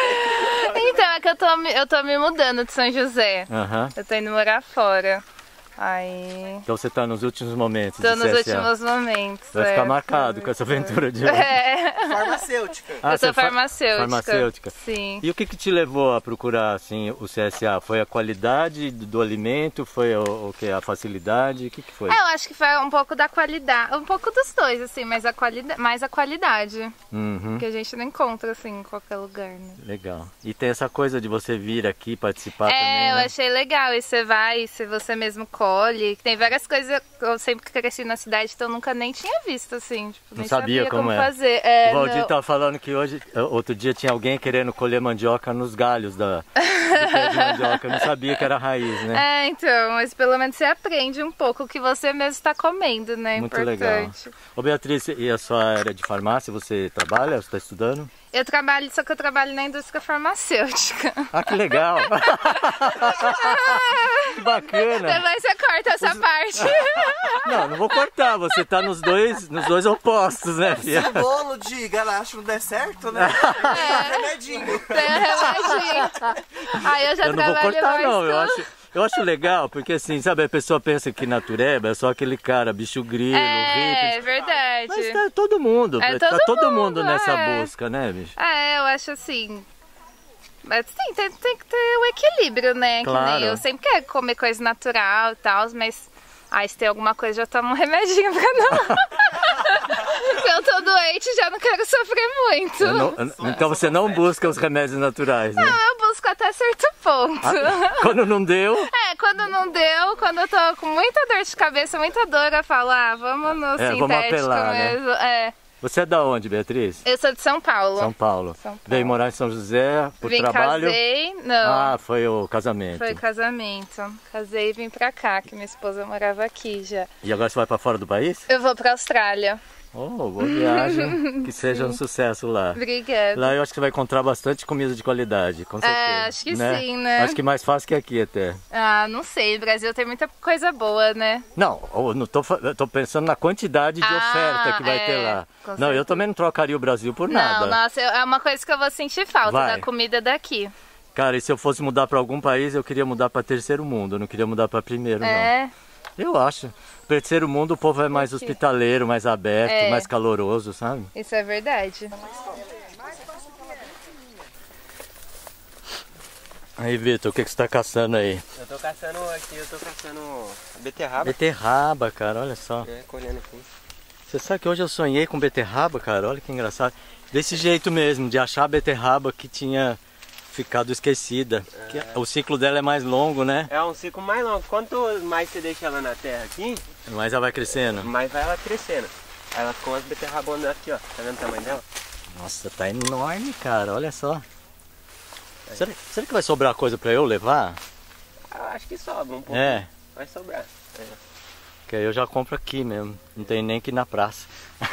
Então, é que eu tô, me- eu tô me mudando de São José. Aham. Eu tô indo morar fora. Aí... Então você tá nos últimos momentos Tô de nos C S A. últimos momentos. Vai ficar é, marcado por- com essa aventura de hoje. É. Farmacêutica. Ah, Eu sou você fa- farmacêutica. farmacêutica. Sim. E o que, que te levou a procurar assim, o C S A? Foi a qualidade do, do alimento? Foi o, o que? A facilidade? O que, que foi? É, eu acho que foi um pouco da qualidade, um pouco dos dois, assim, mas a qualidade, mais a qualidade, Uhum. que a gente não encontra, assim, em qualquer lugar, né? Legal. E tem essa coisa de você vir aqui participar É, também, eu né? achei legal, e você vai, se você mesmo colhe, tem várias coisas, eu sempre cresci na cidade, então eu nunca nem tinha visto, assim, tipo, Não nem sabia como é. fazer. É, O Valdir não- tava falando que hoje, outro dia tinha alguém querendo colher mandioca nos galhos da, do pé de mandioca. Eu não sabia que era raiz, né? É, então, mas pelo menos você aprende um pouco o que você mesmo está comendo, né? Muito legal. Importante. Ô Beatriz, e a sua área de farmácia, você trabalha? Você está estudando? Eu trabalho, só que eu trabalho na indústria farmacêutica. Ah, que legal! Que bacana! Depois você corta essa parte. Não, não vou cortar, você tá nos dois, nos dois opostos, né, Se filha? o bolo de ganache não der certo, né? Tem remedinho. Tem remedinho. Aí eu já Eu não vou trabalho cortar mais não, eu com- acho, eu acho legal, porque assim, sabe, a pessoa pensa que natureba é só aquele cara, bicho grilo, É, hippie. verdade. Mas tá todo mundo, É tá todo todo mundo mundo, nessa é. busca, né, bicho? É, eu acho assim. Mas sim, tem, tem que ter o equilíbrio, né? Que Claro. nem eu sempre quero comer coisa natural e tal, mas. Aí se tem alguma coisa, eu tomo um remedinho pra não. Se eu tô doente, já não quero sofrer muito. Eu não- então você não busca os remédios naturais, né? Não, eu busco até certo ponto. Quando não deu, É, quando não deu, quando eu tô com muita dor de cabeça, muita dor, eu falo, ah, vamos no É, vamos sintético apelar, né? mesmo. É. você é da onde, Beatriz? Eu sou de São Paulo. São Paulo. São Paulo. Veio morar em São José por Vim, trabalho? casei, não. Ah, foi o casamento. Foi casamento. Casei e vim pra cá, que minha esposa morava aqui já. E agora você vai pra fora do país? Eu vou pra Austrália. Oh, boa viagem. Que seja um sucesso lá. Obrigada. Lá eu acho que você vai encontrar bastante comida de qualidade, com certeza. É, acho que sim, né? Acho que mais fácil que aqui até. Ah, não sei. O Brasil tem muita coisa boa, né? Não, eu não tô, fa- eu tô pensando na quantidade de Ah, oferta que vai é, ter lá. com Não, certeza. eu também não trocaria o Brasil por nada. Não, nossa, eu- é uma coisa que eu vou sentir falta Vai. da comida daqui. Cara, e se eu fosse mudar pra algum país, eu queria mudar pra terceiro mundo, eu não queria mudar pra primeiro, É. não. Eu acho. Terceiro mundo o povo é mais hospitaleiro, mais aberto, É. mais caloroso, sabe? Isso é verdade. Aí, Vitor, o que, que você tá caçando aí? Eu tô caçando aqui, eu tô caçando beterraba. Beterraba, cara, olha só. É, colhendo aqui. Você sabe que hoje eu sonhei com beterraba, cara? Olha que engraçado. Desse jeito mesmo, de achar a beterraba que tinha ficado esquecida. Que o ciclo dela é mais longo, né? É um ciclo mais longo. Quanto mais você deixa ela na terra aqui, Mas ela vai crescendo. mais vai ela crescendo. Aí ela ficou umas beterrabonas aqui, ó. Tá vendo o tamanho dela? Nossa, tá enorme, cara. Olha só. Será, será que vai sobrar coisa pra eu levar? Eu acho que sobra um pouco. É, Vai sobrar. É. que aí eu já compro aqui mesmo. Não tem nem que ir na praça.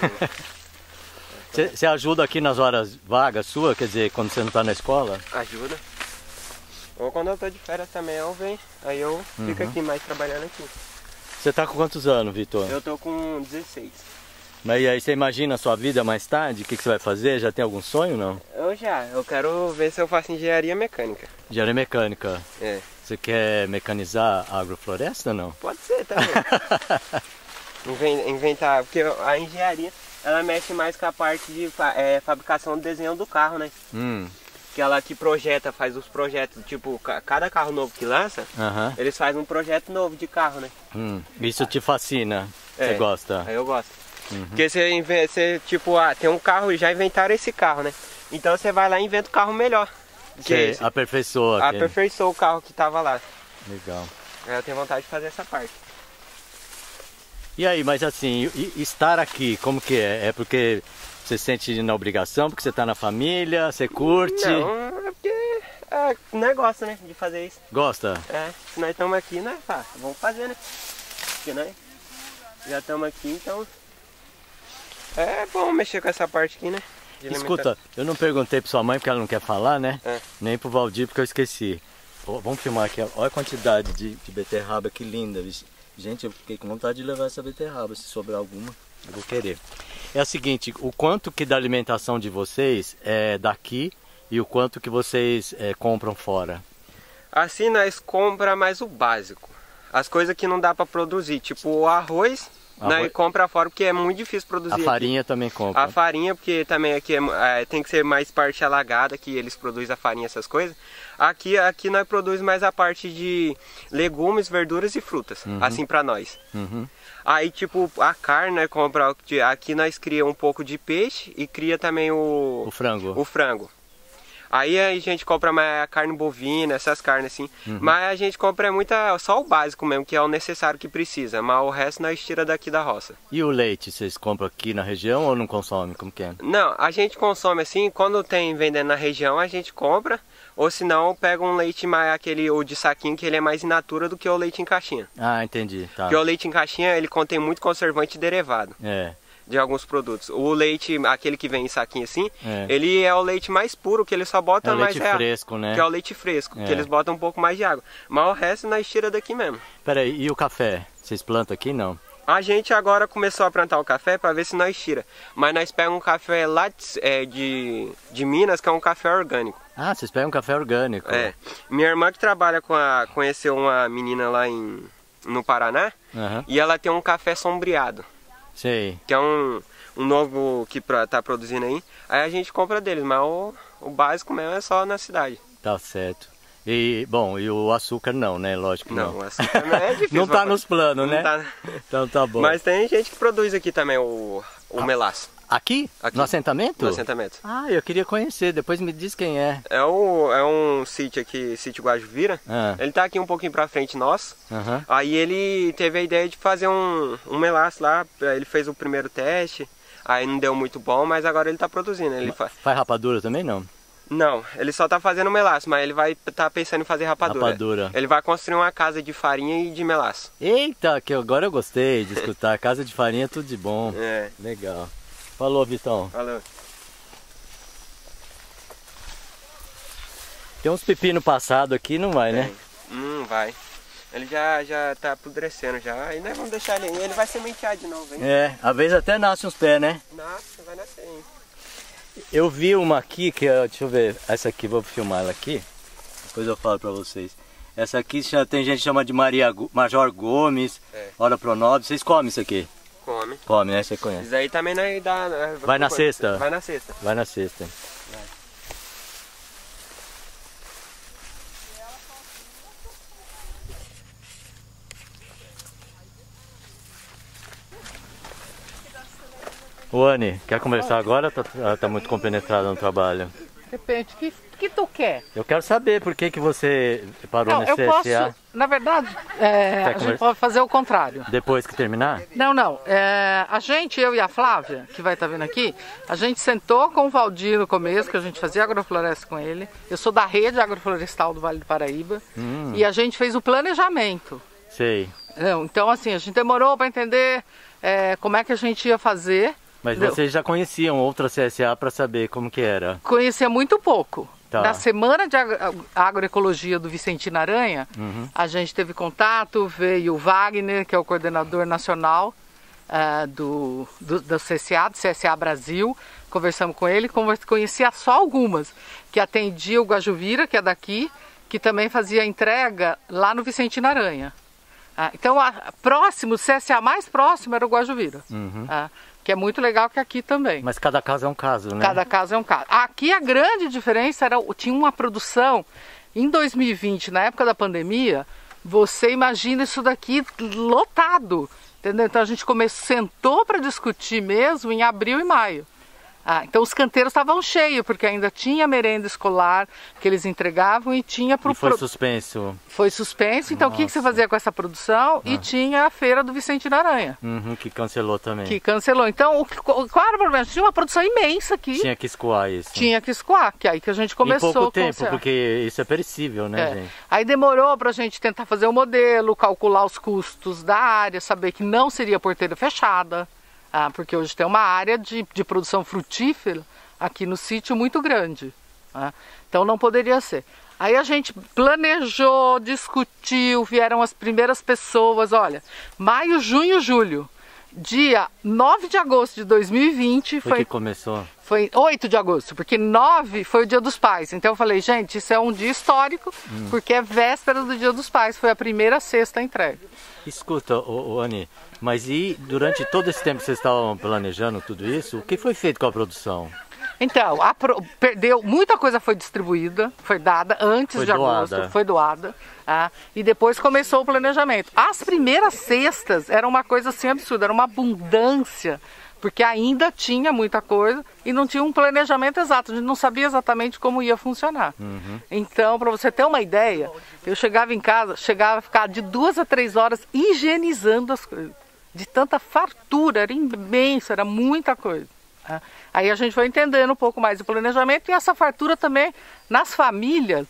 Você você ajuda aqui nas horas vagas suas? Quer dizer, quando você não tá na escola? Ajuda. Ou quando eu tô de férias também eu venho. Aí eu fico aqui mais trabalhando aqui. Você tá com quantos anos, Vitor? Eu tô com dezesseis. Mas e aí, você imagina a sua vida mais tarde? O que, que você vai fazer? Já tem algum sonho, não? Eu já, eu quero ver se eu faço engenharia mecânica. Engenharia mecânica. É. Você quer mecanizar a agrofloresta, não? Pode ser também. Inven- Inventar, porque a engenharia, ela mexe mais com a parte de fa- é, fabricação do desenho do carro, né? Hum, Que ela que projeta, faz os projetos, tipo, ca- cada carro novo que lança, aham. eles fazem um projeto novo de carro, né? Hum. Isso te fascina? Você É. gosta? Aí eu gosto. Porque você, inve- você, tipo, ah, tem um carro, já inventaram esse carro, né? Então você vai lá e inventa um carro melhor. que Você esse. aperfeiçoa aquele. Aperfeiçoou o carro que tava lá. Legal. Aí eu tenho vontade de fazer essa parte. E aí, mas assim, e- e estar aqui, como que é? É porque você se sente na obrigação, porque você tá na família, você curte? Não, é porque é negócio, né? De fazer isso. Gosta? É, se nós estamos aqui, né? Pá, vamos fazer, né? Porque nós já estamos aqui, então é bom mexer com essa parte aqui, né? De Escuta, eu não perguntei pra sua mãe porque ela não quer falar, né? É. Nem pro Valdir porque eu esqueci. Ó, vamos filmar aqui, ó. Olha a quantidade de, de beterraba, que linda. bicho. Gente, eu fiquei com vontade de levar essa beterraba, se sobrar alguma, eu vou querer. É o seguinte, o quanto que da alimentação de vocês é daqui e o quanto que vocês é, compram fora? Assim nós compra mais o básico. as coisas que não dá para produzir, tipo o arroz, arroz. Né, compra fora porque é muito difícil produzir. A farinha aqui. Também compra. A farinha, porque também aqui é, é, tem que ser mais parte alagada, que eles produzem a farinha, essas coisas. Aqui, aqui nós produzimos mais a parte de legumes, verduras e frutas, uhum. assim para nós. Uhum. Aí tipo a carne, né, compra, aqui nós cria um pouco de peixe e cria também o, o frango. O frango. Aí a gente compra mais a carne bovina, essas carnes assim. Uhum. Mas a gente compra muita, só o básico mesmo, que é o necessário que precisa. Mas o resto nós tira daqui da roça. E o leite, vocês compram aqui na região ou não consomem? Como que é? Não, a gente consome assim, quando tem vendendo na região a gente compra. Ou se não, pega um leite mais, aquele o de saquinho, que ele é mais in natura do que o leite em caixinha. Ah, entendi. Tá. Porque o leite em caixinha, ele contém muito conservante derivado. É. De alguns produtos. O leite, aquele que vem em saquinho assim, é. ele é o leite mais puro, que eles só botam é o mais leite fresco, né? Que é o leite fresco, é. que eles botam um pouco mais de água. Mas o resto nós tira daqui mesmo. Peraí, e o café? Vocês plantam aqui, não? A gente agora começou a plantar o café para ver se nós tira. Mas nós pegamos um café lá de, é, de, de Minas, que é um café orgânico. Ah, vocês pegam um café orgânico. É. Minha irmã que trabalha com a... conheceu uma menina lá em, no Paraná, uhum. e ela tem um café sombreado. Sei. Que é um... um novo que pra, tá produzindo aí, aí a gente compra deles, mas o, o básico mesmo é só na cidade. Tá certo. E, bom, e o açúcar não, né? Lógico que não. Não, o açúcar não é difícil. Não tá nos planos, né? Tá... Então tá bom. Mas tem gente que produz aqui também o, o ah. melaço. Aqui? Aqui? No assentamento? No assentamento. Ah, eu queria conhecer, depois me diz quem é. É, o, é um sítio aqui, sítio Guajuvira. Ah. Ele tá aqui um pouquinho pra frente nosso. Uhum. Aí ele teve a ideia de fazer um, um melaço lá, ele fez o primeiro teste. Aí não deu muito bom, mas agora ele tá produzindo. Ele faz... faz rapadura também, não? Não, ele só tá fazendo melaço, mas ele vai tá pensando em fazer rapadura. Rapadura. Ele vai construir uma casa de farinha e de melaço. Eita, que agora eu gostei de escutar. Casa de farinha é tudo de bom. É. Legal. Falou, Vitão. Falou. Tem uns pepinos passados aqui, não vai, Tem. né? Não vai. Ele já, já tá apodrecendo já. Aí nós vamos deixar ele. Ele vai sementear de novo, hein? É, às vezes até nasce uns pés, né? Nasce, vai nascer, hein? Eu vi uma aqui que, deixa eu ver, essa aqui, vou filmar ela aqui. Depois eu falo pra vocês. Essa aqui tem gente que chama de Maria, Major Gomes, é. Hora Pronobis. Vocês comem isso aqui? Come. Come, né? Você conhece. Isso aí também não dá... Vai na sexta? Vai na sexta. Vai na sexta. Vai. Ô Anny, quer conversar agora ou tá, tá muito compenetrada no trabalho? Depende, o que, que tu quer? Eu quero saber por que, que você parou não, nesse eu C S A. posso, na verdade, é, a gente pode fazer o contrário. Depois que terminar? Não, não. É, a gente, eu e a Flávia, que vai estar vindo aqui, a gente sentou com o Valdir no começo, que a gente fazia agrofloresta com ele. Eu sou da rede agroflorestal do Vale do Paraíba. Hum. E a gente fez o planejamento. Sei. Não, então, assim, a gente demorou para entender é, como é que a gente ia fazer. Mas vocês já conheciam outra C S A para saber como que era? Conhecia muito pouco. Tá. Na semana de agroecologia do Vicentino Aranha, uhum. a gente teve contato, veio o Wagner, que é o coordenador nacional uh, do, do, do C S A, do C S A Brasil. Conversamos com ele, conhecia só algumas, que atendia o Guajuvira, que é daqui, que também fazia entrega lá no Vicentino Aranha. Uh, então, a, próximo, o C S A mais próximo era o Guajuvira. Uhum. Uh, que é muito legal que aqui também. Mas cada caso é um caso, né? Cada caso é um caso. Aqui a grande diferença era, tinha uma produção, em dois mil e vinte, na época da pandemia, você imagina isso daqui lotado, entendeu? Então a gente começou, sentou para discutir mesmo em abril e maio. Ah, então os canteiros estavam cheios, porque ainda tinha merenda escolar que eles entregavam e tinha... Pro... E foi suspenso? Foi suspenso, então Nossa. O que, que você fazia com essa produção? Ah. E tinha a feira do Vicentino Aranha. Uhum, que cancelou também. Que cancelou. Então, o, qual era o problema? Tinha uma produção imensa aqui. Tinha que escoar isso. Tinha que escoar, que é aí que a gente começou. Em pouco tempo, porque isso é perecível, né, é. gente? Aí demorou pra gente tentar fazer o modelo, calcular os custos da área, saber que não seria porteira fechada. Ah, porque hoje tem uma área de, de produção frutífera aqui no sítio muito grande. Ah, então não poderia ser. Aí a gente planejou, discutiu, vieram as primeiras pessoas, olha, maio, junho, julho. dia nove de agosto de dois mil e vinte Foi foi... que começou? Foi oito de agosto, porque nove foi o Dia dos Pais. Então eu falei, gente, isso é um dia histórico, hum. porque é véspera do Dia dos Pais. Foi a primeira cesta entregue. Escuta, ô, ô, Ani, mas e durante todo esse tempo que vocês estavam planejando tudo isso, o que foi feito com a produção? Então, a pro, perdeu, muita coisa foi distribuída, foi dada antes foi de doada. agosto, foi doada. Ah, e depois começou o planejamento. As primeiras cestas eram uma coisa assim absurda, era uma abundância. Porque ainda tinha muita coisa e não tinha um planejamento exato, a gente não sabia exatamente como ia funcionar. Uhum. Então, para você ter uma ideia, eu chegava em casa, chegava a ficar de duas a três horas higienizando as coisas. De tanta fartura, era imenso, era muita coisa. Aí a gente foi entendendo um pouco mais do planejamento e essa fartura também nas famílias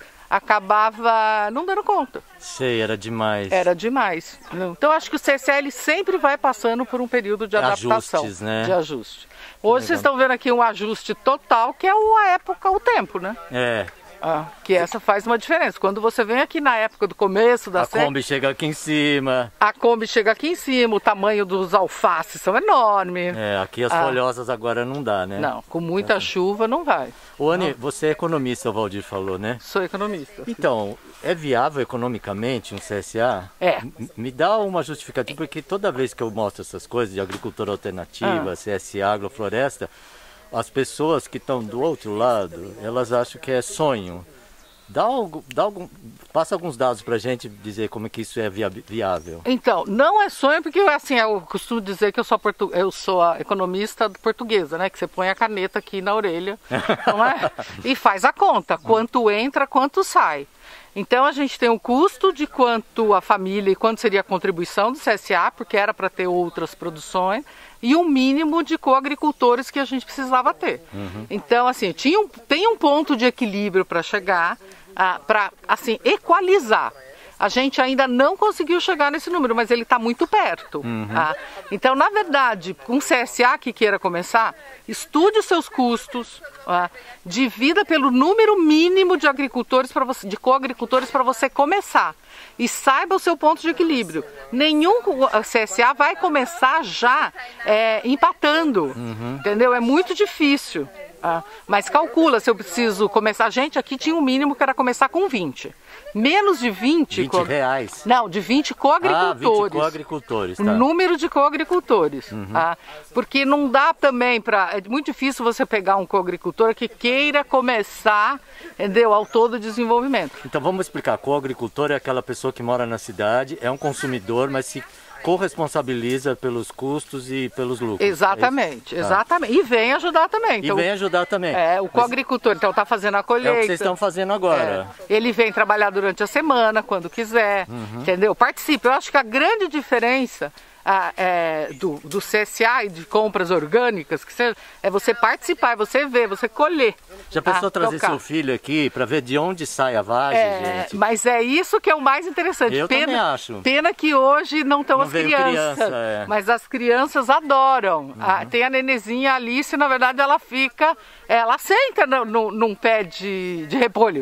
acabava não dando conta. Sei, era demais. Era demais. Então acho que o C C L sempre vai passando por um período de adaptação. Ajustes, né? De ajuste. Hoje vocês estão vendo aqui um ajuste total, que é a época, o tempo, né? É. Ah, que essa faz uma diferença. Quando você vem aqui na época do começo da A seca, Kombi chega aqui em cima. A Kombi chega aqui em cima, o tamanho dos alfaces são enormes. É, aqui as ah. folhosas agora não dá, né? Não, com muita é. chuva não vai. Ô, Ani, você é economista, o Valdir falou, né? Sou economista. Então, é viável economicamente um C S A? É. Me dá uma justificativa, porque toda vez que eu mostro essas coisas de agricultura alternativa, ah. C S A, agrofloresta, as pessoas que estão do outro lado, elas acham que é sonho. Dá algo, dá algum, passa alguns dados para a gente dizer como é que isso é viável. Então, não é sonho, porque assim, eu costumo dizer que eu sou, portu... eu sou a economista portuguesa, né? Que você põe a caneta aqui na orelha não é? E faz a conta, quanto entra, quanto sai. Então a gente tem o custo de quanto a família e quanto seria a contribuição do C S A, porque era para ter outras produções, e o mínimo de coagricultores que a gente precisava ter. Uhum. Então, assim, tinha um, tem um ponto de equilíbrio para chegar, ah, para assim, equalizar. A gente ainda não conseguiu chegar nesse número, mas ele está muito perto. Uhum. Tá? Então, na verdade, um C S A que queira começar, estude os seus custos, tá? Divida pelo número mínimo de agricultores para você, de coagricultores para você começar. E saiba o seu ponto de equilíbrio. Nenhum C S A vai começar já é, empatando, uhum. entendeu? É muito difícil. Ah, mas calcula se eu preciso começar. Gente, aqui tinha um mínimo que era começar com vinte. Menos de vinte... vinte reais? Não, de vinte coagricultores. Ah, vinte coagricultores, tá. Número de coagricultores. Uhum. Ah, porque não dá também para... É muito difícil você pegar um coagricultor que queira começar, entendeu? Ao todo desenvolvimento. Então vamos explicar. Coagricultor é aquela pessoa que mora na cidade, é um consumidor, mas se corresponsabiliza pelos custos e pelos lucros. Exatamente, é exatamente. E vem ajudar também. Então, e vem ajudar também. É, o coagricultor, então, está fazendo a colheita. É o que vocês estão fazendo agora. É. Ele vem trabalhar durante a semana, quando quiser, uhum. entendeu? Participe. Eu acho que a grande diferença a, é, do, do C S A e de compras orgânicas que seja, é você participar, é você ver, você colher. Já pensou a trazer tocar. seu filho aqui para ver de onde sai a vagem, é, gente? Mas é isso que é o mais interessante. Eu pena, também acho. Pena que hoje não estão não as crianças, criança, é. mas as crianças adoram. Uhum. Ah, tem a nenezinha Alice, na verdade ela fica, ela senta no, no, num pé de, de repolho.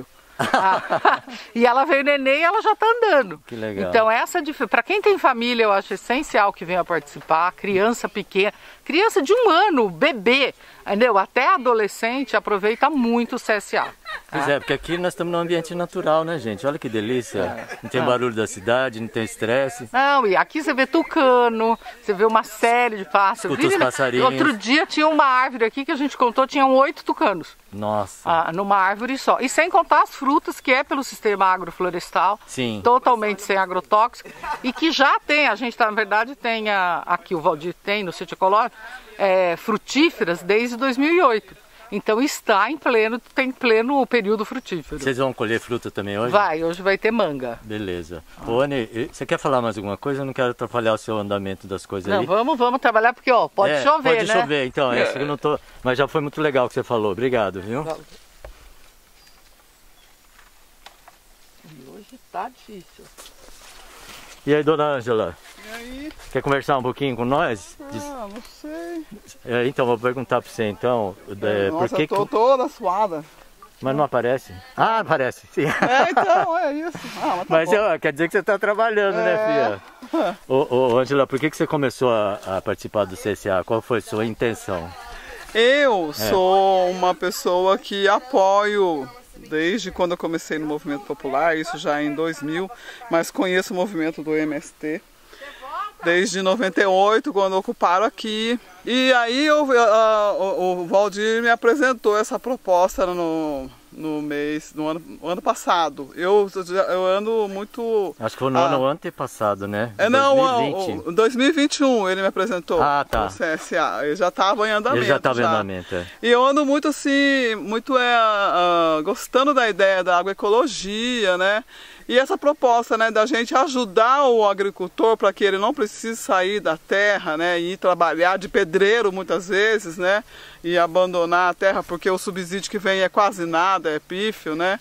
Ah, e ela veio neném e ela já está andando. Que legal. Então essa para quem tem família eu acho essencial que venha participar. Criança pequena, criança de um ano, bebê, entendeu? Até adolescente aproveita muito o C S A. Pois é, porque aqui nós estamos num ambiente natural, né, gente? Olha que delícia. É. Não tem barulho da cidade, não tem estresse. Não, e aqui você vê tucano, você vê uma série de pássaros. Escuta os passarinhos. Outro dia tinha uma árvore aqui que a gente contou, tinham oito tucanos. Nossa. Ah, numa árvore só. E sem contar as frutas, que é pelo sistema agroflorestal. Sim. Totalmente sem agrotóxico. E que já tem, a gente na verdade tem, a, aqui o Valdir tem no sítio ecológico, é, frutíferas desde dois mil e oito. Então está em pleno, tem pleno período frutífero. Vocês vão colher fruta também hoje? Vai, hoje vai ter manga. Beleza. Ah. Ô, Ani, você quer falar mais alguma coisa? Eu não quero atrapalhar o seu andamento das coisas não, aí. Não, vamos, vamos trabalhar porque ó, pode é, chover, pode né? Pode chover, então. É, eu não tô... Mas já foi muito legal o que você falou. Obrigado, viu? E hoje tá difícil. E aí, dona Ângela? E aí? Quer conversar um pouquinho com nós? Ah, não sei. É, então, vou perguntar para você, então. É, Nossa, por que eu tô que... toda suada. Mas não aparece? Ah, aparece, sim. É, então, é isso. Ah, mas tá mas bom. eu, quer dizer que você está trabalhando, É. né, filha? Ô, ô, Ângela, por que, que você começou a, a participar do C C A? Qual foi a sua intenção? Eu sou uma pessoa que apoio desde quando eu comecei no movimento popular, isso já em dois mil, mas conheço o movimento do M S T desde noventa e oito, quando ocuparam aqui. E aí eu, a, o, o Valdir me apresentou essa proposta no, no mês, no ano, no ano passado. Eu, eu ando muito... Acho que foi no ah, ano antepassado, né? É, não, dois mil e vinte. em dois mil e vinte e um ele me apresentou. Ah, tá. O C S A. Ele já estava em andamento. Ele já estava em já. andamento, é. E eu ando muito assim, muito é, uh, gostando da ideia da agroecologia, né? E essa proposta, né, da gente ajudar o agricultor para que ele não precise sair da terra, né, e ir trabalhar de pedreiro muitas vezes, né, e abandonar a terra porque o subsídio que vem é quase nada, é pífio, né.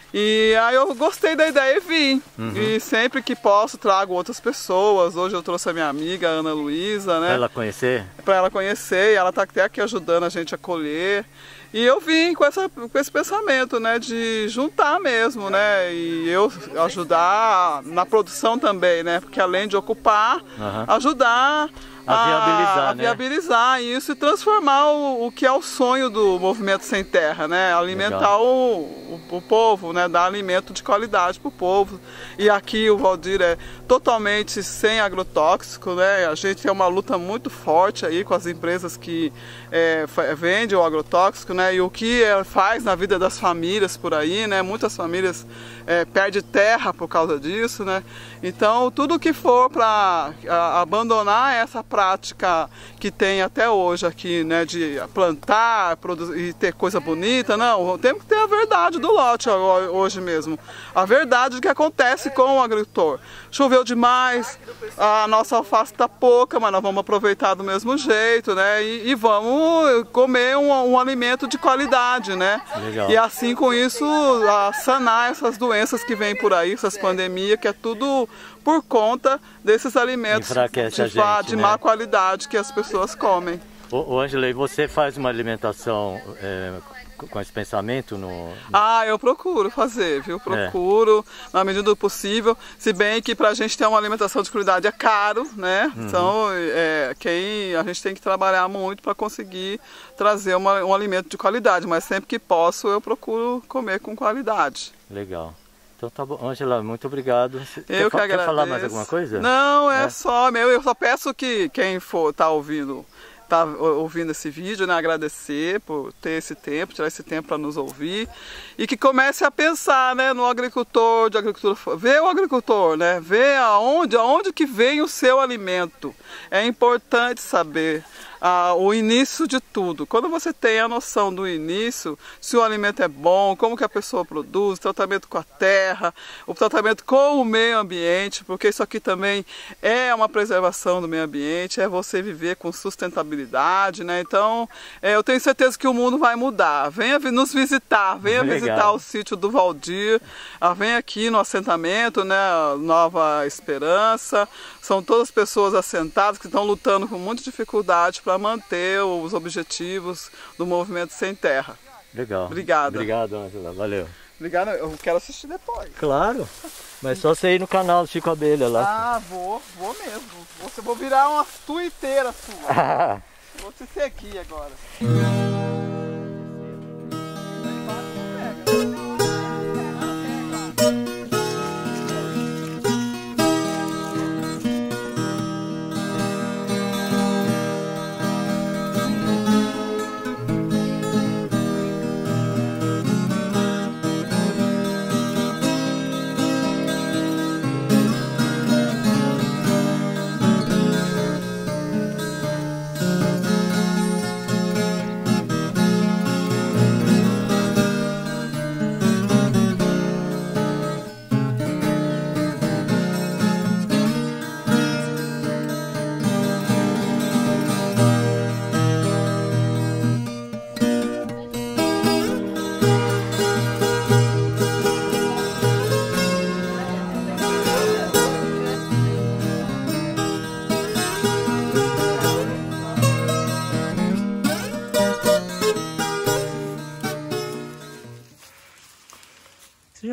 E aí eu gostei da ideia e vim. Uhum. E sempre que posso trago outras pessoas. Hoje eu trouxe a minha amiga Ana Luísa, né? Para ela conhecer? Para ela conhecer, e ela está até aqui ajudando a gente a colher. E eu vim com, essa, com esse pensamento, né, de juntar mesmo, né, e eu ajudar na produção também, né, porque além de ocupar, uhum. ajudar a viabilizar, a, a né? viabilizar isso e transformar o, o que é o sonho do Movimento Sem Terra, né, alimentar o, o, o povo, né, dar alimento de qualidade para o povo. E aqui o Valdir é totalmente sem agrotóxico, né, a gente tem uma luta muito forte aí com as empresas que é, vendem o agrotóxico, né, e o que faz na vida das famílias por aí, né? Muitas famílias é, perdem terra por causa disso, né? Então tudo que for para abandonar essa prática que tem até hoje aqui, né? De plantar e ter coisa bonita, não. Temos que ter a verdade do lote hoje mesmo. A verdade do que acontece com o agricultor. Choveu demais, a nossa alface está pouca, mas nós vamos aproveitar do mesmo jeito, né? E, e vamos comer um, um alimento de qualidade, né? Legal. E assim com isso a sanar essas doenças que vêm por aí, essas pandemias, que é tudo por conta desses alimentos de, gente, de né? má qualidade que as pessoas comem. Ô, ô Ângela, e você faz uma alimentação é, com esse pensamento no, no... Ah, eu procuro fazer, viu? Procuro, é. na medida do possível, se bem que pra gente ter uma alimentação de qualidade é caro, né? Uhum. Então, é, quem, a gente tem que trabalhar muito para conseguir trazer uma, um alimento de qualidade, mas sempre que posso eu procuro comer com qualidade. Legal. Então tá bom, Ângela, muito obrigado. Eu quer, que agradeço. Quer falar mais alguma coisa? Não, é, é. só meu, eu só peço que quem for tá ouvindo tá ouvindo esse vídeo, né, agradecer por ter esse tempo, tirar esse tempo para nos ouvir e que comece a pensar, né, no agricultor, de agricultura, ver o agricultor, né, ver aonde, aonde que vem o seu alimento. É importante saber ah, o início de tudo. Quando você tem a noção do início, se o alimento é bom, como que a pessoa produz, o tratamento com a terra, o tratamento com o meio ambiente, porque isso aqui também é uma preservação do meio ambiente, é você viver com sustentabilidade, né? Então, é, eu tenho certeza que o mundo vai mudar. Venha nos visitar, venha Legal. visitar o sítio do Valdir, ah, venha aqui no assentamento, né, Nova Esperança. São todas pessoas assentadas que estão lutando com muita dificuldade para manter os objetivos do Movimento Sem Terra. Legal. Obrigada. Obrigado, Ângela. Valeu. Obrigado. Eu quero assistir depois. Claro. Mas só você ir no canal do Chico Abelha lá. Ah, vou. Vou mesmo. Você vou virar uma tuiteira sua. Vou te seguir agora.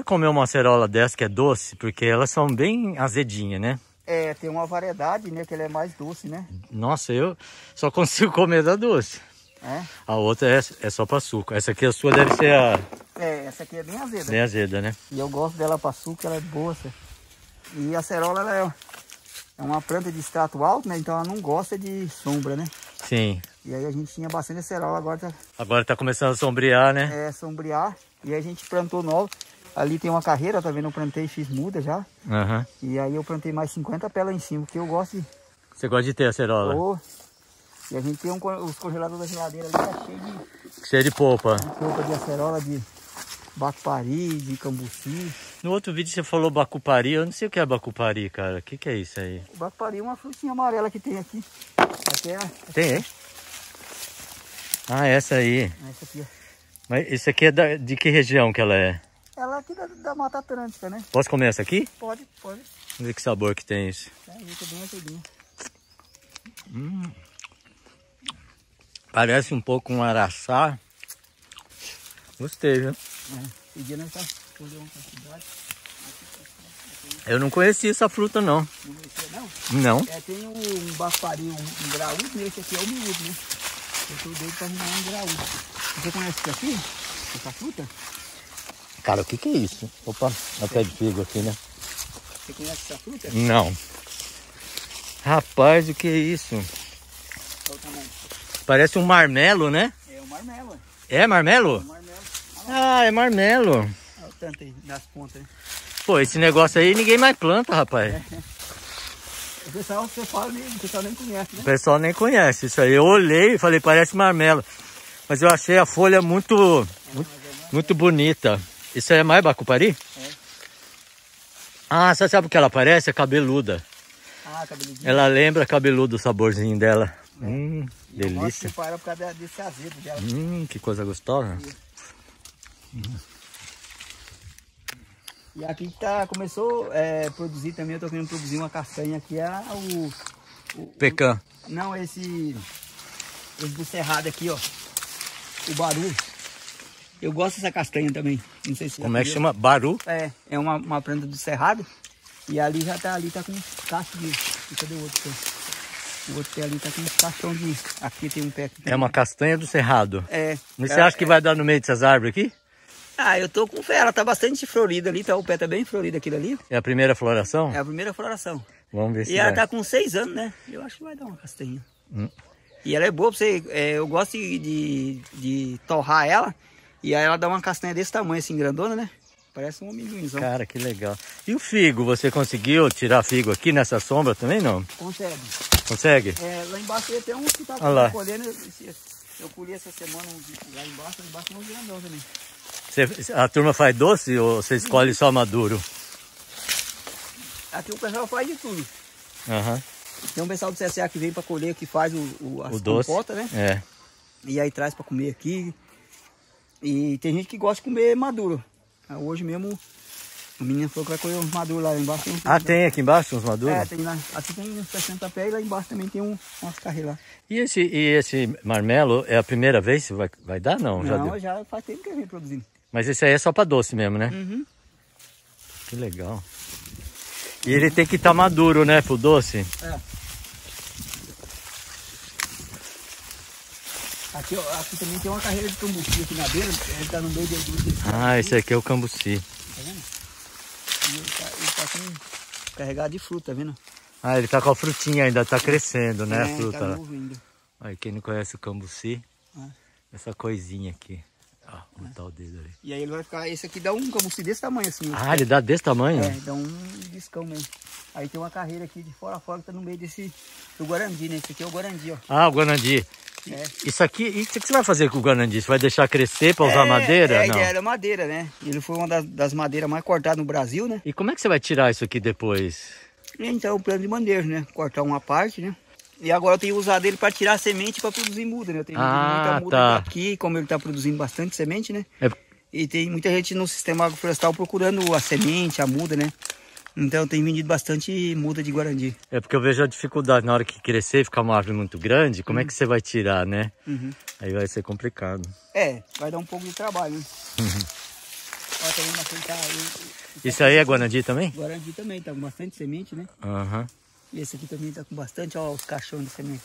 já comeu uma acerola dessa que é doce? Porque elas são bem azedinhas, né? É, tem uma variedade, né? Que ela é mais doce, né? Nossa, eu só consigo comer da doce. É? A outra é, é só para suco. Essa aqui, a sua, deve ser a... É, essa aqui é bem azeda. Bem azeda, né? E eu gosto dela para suco, ela é boa. Sabe? E a acerola, ela é, é uma planta de extrato alto, né? Então ela não gosta de sombra, né? Sim. E aí a gente tinha bastante acerola, agora tá... Agora tá começando a sombrear, né? É, sombrear. E aí a gente plantou nova. Ali tem uma carreira, tá vendo? Eu plantei e fiz muda já. Uhum. E aí eu plantei mais cinquenta pé lá em cima, porque eu gosto de... Você gosta de ter acerola? Oh. E a gente tem um, os congeladores da geladeira ali, tá cheio de... Cheio de polpa. De polpa de acerola, de bacupari, de cambuci. No outro vídeo você falou bacupari, eu não sei o que é bacupari, cara. O que, que é isso aí? O bacupari é uma frutinha amarela que tem aqui. Aqui é... Tem, hein? Ah, essa aí. Essa aqui, ó. Mas isso aqui é da, de que região que ela é? Ela é aqui da, da Mata Atlântica, né? Posso comer essa aqui? Pode, pode. Vamos ver que sabor que tem isso. É, isso é bem azedinho. Hum. Parece um pouco um araçá. Gostei, viu? É, pedir nessa folha uma quantidade. Eu não conhecia essa fruta, não. Não conhecia, não? Não. É, tem um, um bacupari, um, um graúdo, né? Esse aqui é o miúdo, né? Eu tô doido pra arrumar um graúdo. Você conhece isso aqui? Essa fruta? Cara, o que que é isso? Opa, a pé de figo aqui, né? Você conhece essa fruta? Não. Rapaz, o que é isso? Qual o tamanho? Parece um marmelo, né? É o marmelo. É marmelo? É o marmelo. Ah, é marmelo. Olha o tanto aí das pontas, né? Pô, esse negócio aí ninguém mais planta, rapaz. É. O pessoal, você fala, o pessoal nem conhece, né? O pessoal nem conhece isso aí. Eu olhei e falei, parece marmelo. Mas eu achei a folha muito, é, muito, é muito bonita. Isso aí é mais bacupari? É. Ah, você sabe o que ela parece? É cabeluda. Ah, cabeludinha. Ela lembra cabeludo o saborzinho dela. É. Hum, e delícia. Eu gosto por causa desse azedo dela. Hum, que coisa gostosa. Hum. E aqui que tá, começou a é, produzir também, eu tô querendo produzir uma castanha aqui, é o... o Pecan. O, não, esse... Esse do cerrado aqui, ó. O baru. Eu gosto dessa castanha também. Não sei se Como é que chama? Baru? É, é uma, uma planta do cerrado. E ali já tá, ali tá com uns cachos de... Cadê o outro? O outro pé ali tá com uns cachos de... Aqui tem um pé aqui. É uma castanha do cerrado. É. Mas é, você acha que é, vai dar no meio dessas árvores aqui? Ah, eu tô com fé, ela tá bastante florida ali, tá, o pé tá bem florido aquilo ali. É a primeira floração? É a primeira floração. Vamos ver se E ela vai. tá com seis anos, né? Eu acho que vai dar uma castanha. Hum. E ela é boa pra você, é, eu gosto de, de, de torrar ela, e aí ela dá uma castanha desse tamanho, assim, grandona, né? Parece um amendoinzão. Cara, que legal. E o figo, você conseguiu tirar figo aqui nessa sombra também, não? Consegue. Consegue? É, lá embaixo tem uns que tá colhendo, eu colhi essa semana uns, lá embaixo, lá embaixo tem uns grandão também. Você, a turma faz doce ou você escolhe só maduro? Aqui o pessoal faz de tudo. Uhum. Tem um pessoal do C S A que vem para colher, que faz o, o, as o doce, compotas, né? É. E aí traz para comer aqui. E tem gente que gosta de comer maduro. Hoje mesmo, a menina falou que vai colher uns maduros lá embaixo. Tem uns... Ah, tem aqui embaixo uns maduros? É, tem lá. Aqui tem uns sessenta pés e lá embaixo também tem um, umas carreiras lá. E esse, e esse marmelo, é a primeira vez que vai, vai dar, não? Não, já, deu? já faz tempo que eu venho produzindo. Mas esse aí é só para doce mesmo, né? Uhum. Que legal. E ele tem que estar tá maduro, né, pro doce? É. Aqui, ó, aqui também tem uma carreira de cambuci aqui na beira, ele tá no meio de... de ah, esse aqui é o cambuci. Tá vendo? E ele tá, ele tá com, carregado de fruta, tá vendo? Ah, ele tá com a frutinha ainda, tá crescendo, né, é, a fruta. Tá novo ainda. Aí, quem não conhece o cambuci, ah. essa coisinha aqui. Ó, vou botar o dedo ali. E aí ele vai ficar, esse aqui dá um cambuci desse tamanho assim. Ah, ele dá desse tamanho? É, dá um discão mesmo. Aí tem uma carreira aqui de fora a fora que tá no meio desse, do guarandi, né? Esse aqui é o guarandi, ó. Ah, o guarandi. É. Isso aqui, isso que você vai fazer com o guarandi? Você vai deixar crescer para usar é, madeira? É, a não? ideia era madeira, né? Ele foi uma das, das madeiras mais cortadas no Brasil, né? E como é que você vai tirar isso aqui depois? Então, o plano de manejo, né? Cortar uma parte, né? E agora eu tenho usado ele para tirar a semente para produzir muda, né? Eu tenho ah, muita muda tá. aqui, como ele está produzindo bastante semente, né? É... E tem muita gente no sistema agroflorestal procurando a semente, a muda, né? Então tem vendido bastante muda de guarandi. É porque eu vejo a dificuldade na hora que crescer e ficar uma árvore muito grande, como uhum. é que você vai tirar, né? Uhum. Aí vai ser complicado. É, vai dar um pouco de trabalho, né? Uhum. Ó, tem uma que tá aí. Isso aí é Guarandi também? Guarandi também, tá com bastante semente, né? Aham. Uhum. E esse aqui também tá com bastante, ó, os caixões de semente.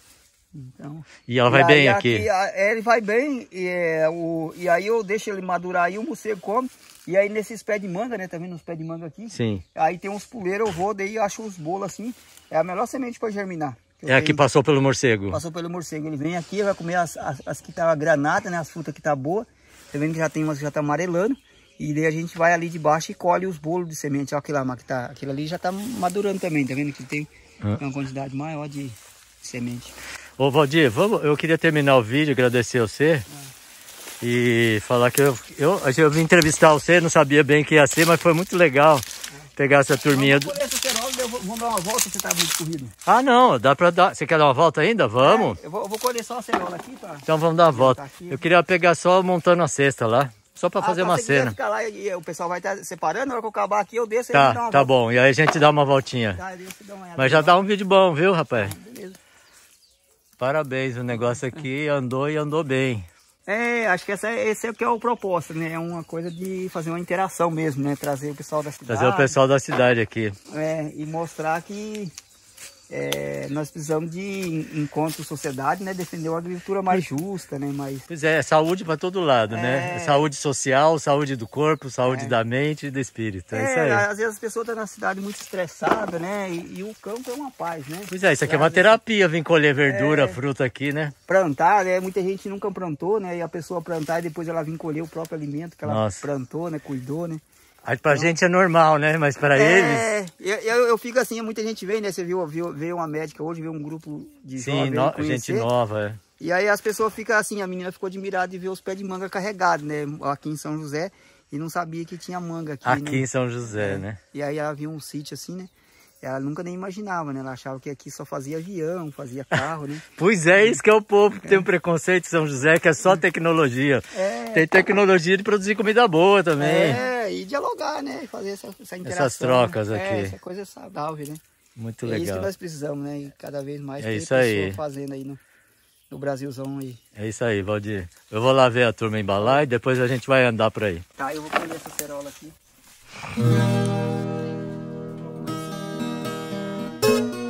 Então, e ela vai e bem aqui? aqui a, ele vai bem, e, é, o, e aí eu deixo ele madurar aí, o morcego come. E aí nesses pés de manga, né? Tá vendo os pés de manga aqui? Sim. Aí tem uns puleiros, eu vou, daí eu acho os bolos assim. É a melhor semente para germinar. É a que passou pelo morcego? Passou pelo morcego. Ele vem aqui, vai comer as, as, as que tá granada, né? As frutas que tá boa. Tá vendo que já tem umas que já tá amarelando. E daí a gente vai ali de baixo e colhe os bolos de semente. Olha aquilo lá, que tá, aquilo ali já tá madurando também, tá vendo que tem ah. uma quantidade maior de semente. Ô Valdir, vamos, eu queria terminar o vídeo, agradecer a você. Ah. E falar que eu, eu, eu vim entrevistar você, não sabia bem o que ia ser, mas foi muito legal ah. pegar essa turminha. Vamos, do... essa cerola, eu vou, vamos dar uma volta, você tá muito corrido. Ah não, dá pra dar. Você quer dar uma volta ainda? Vamos. É, eu, vou, eu vou colher só a cerola aqui, tá? Então vamos dar uma volta. Aqui. Eu queria pegar só montando a cesta lá. Só para fazer ah, uma cena. Ficar lá e o pessoal vai estar separando, na hora que eu acabar aqui eu desço e tá, dá uma tá volta. Bom, e aí a gente dá uma voltinha. Tá, dá uma Mas já dá um vídeo bom, viu, rapaz? Ah, beleza. Parabéns, o negócio aqui andou e andou bem. É, acho que essa, esse é o que é o propósito, né? É uma coisa de fazer uma interação mesmo, né? Trazer o pessoal da cidade. Trazer o pessoal da cidade aqui. É, e mostrar que é, nós precisamos de, enquanto sociedade, né, defender uma agricultura mais justa, né, mais... Pois é, saúde para todo lado, é... né? Saúde social, saúde do corpo, saúde é... da mente e do espírito, é, é isso aí. Às vezes as pessoas estão na cidade muito estressadas, né, e, e o campo é uma paz, né? Pois é, isso aqui é uma terapia, vir colher verdura, é... fruta aqui, né? Plantar, né, muita gente nunca plantou, né, e a pessoa plantar e depois ela vir colher o próprio alimento que ela Nossa. plantou, né, cuidou, né? Aí pra então, gente é normal, né? Mas pra é, eles... Eu, eu, eu fico assim, muita gente vem, né? Você viu, viu, veio uma médica hoje, veio um grupo de Sim, no, gente nova, é. E aí as pessoas ficam assim, a menina ficou admirada de ver os pés de manga carregados, né? Aqui em São José, e não sabia que tinha manga aqui, Aqui né? em São José, é. né? E aí ela viu um sítio assim, né? Ela nunca nem imaginava, né? Ela achava que aqui só fazia avião, fazia carro, né? Pois é, isso que é o povo que tem um preconceito em São José, que é só tecnologia. É. Tem tecnologia de produzir comida boa também. É, e dialogar, né? Fazer essa, essa interação. Essas trocas né? aqui. É, essa coisa saudável, né? Muito é legal. É isso que nós precisamos, né? E cada vez mais é ter isso pessoas aí. fazendo aí no, no Brasilzão aí. É isso aí, Valdir. Eu vou lá ver a turma embalar e depois a gente vai andar por aí. Tá, eu vou colher essa cerola aqui.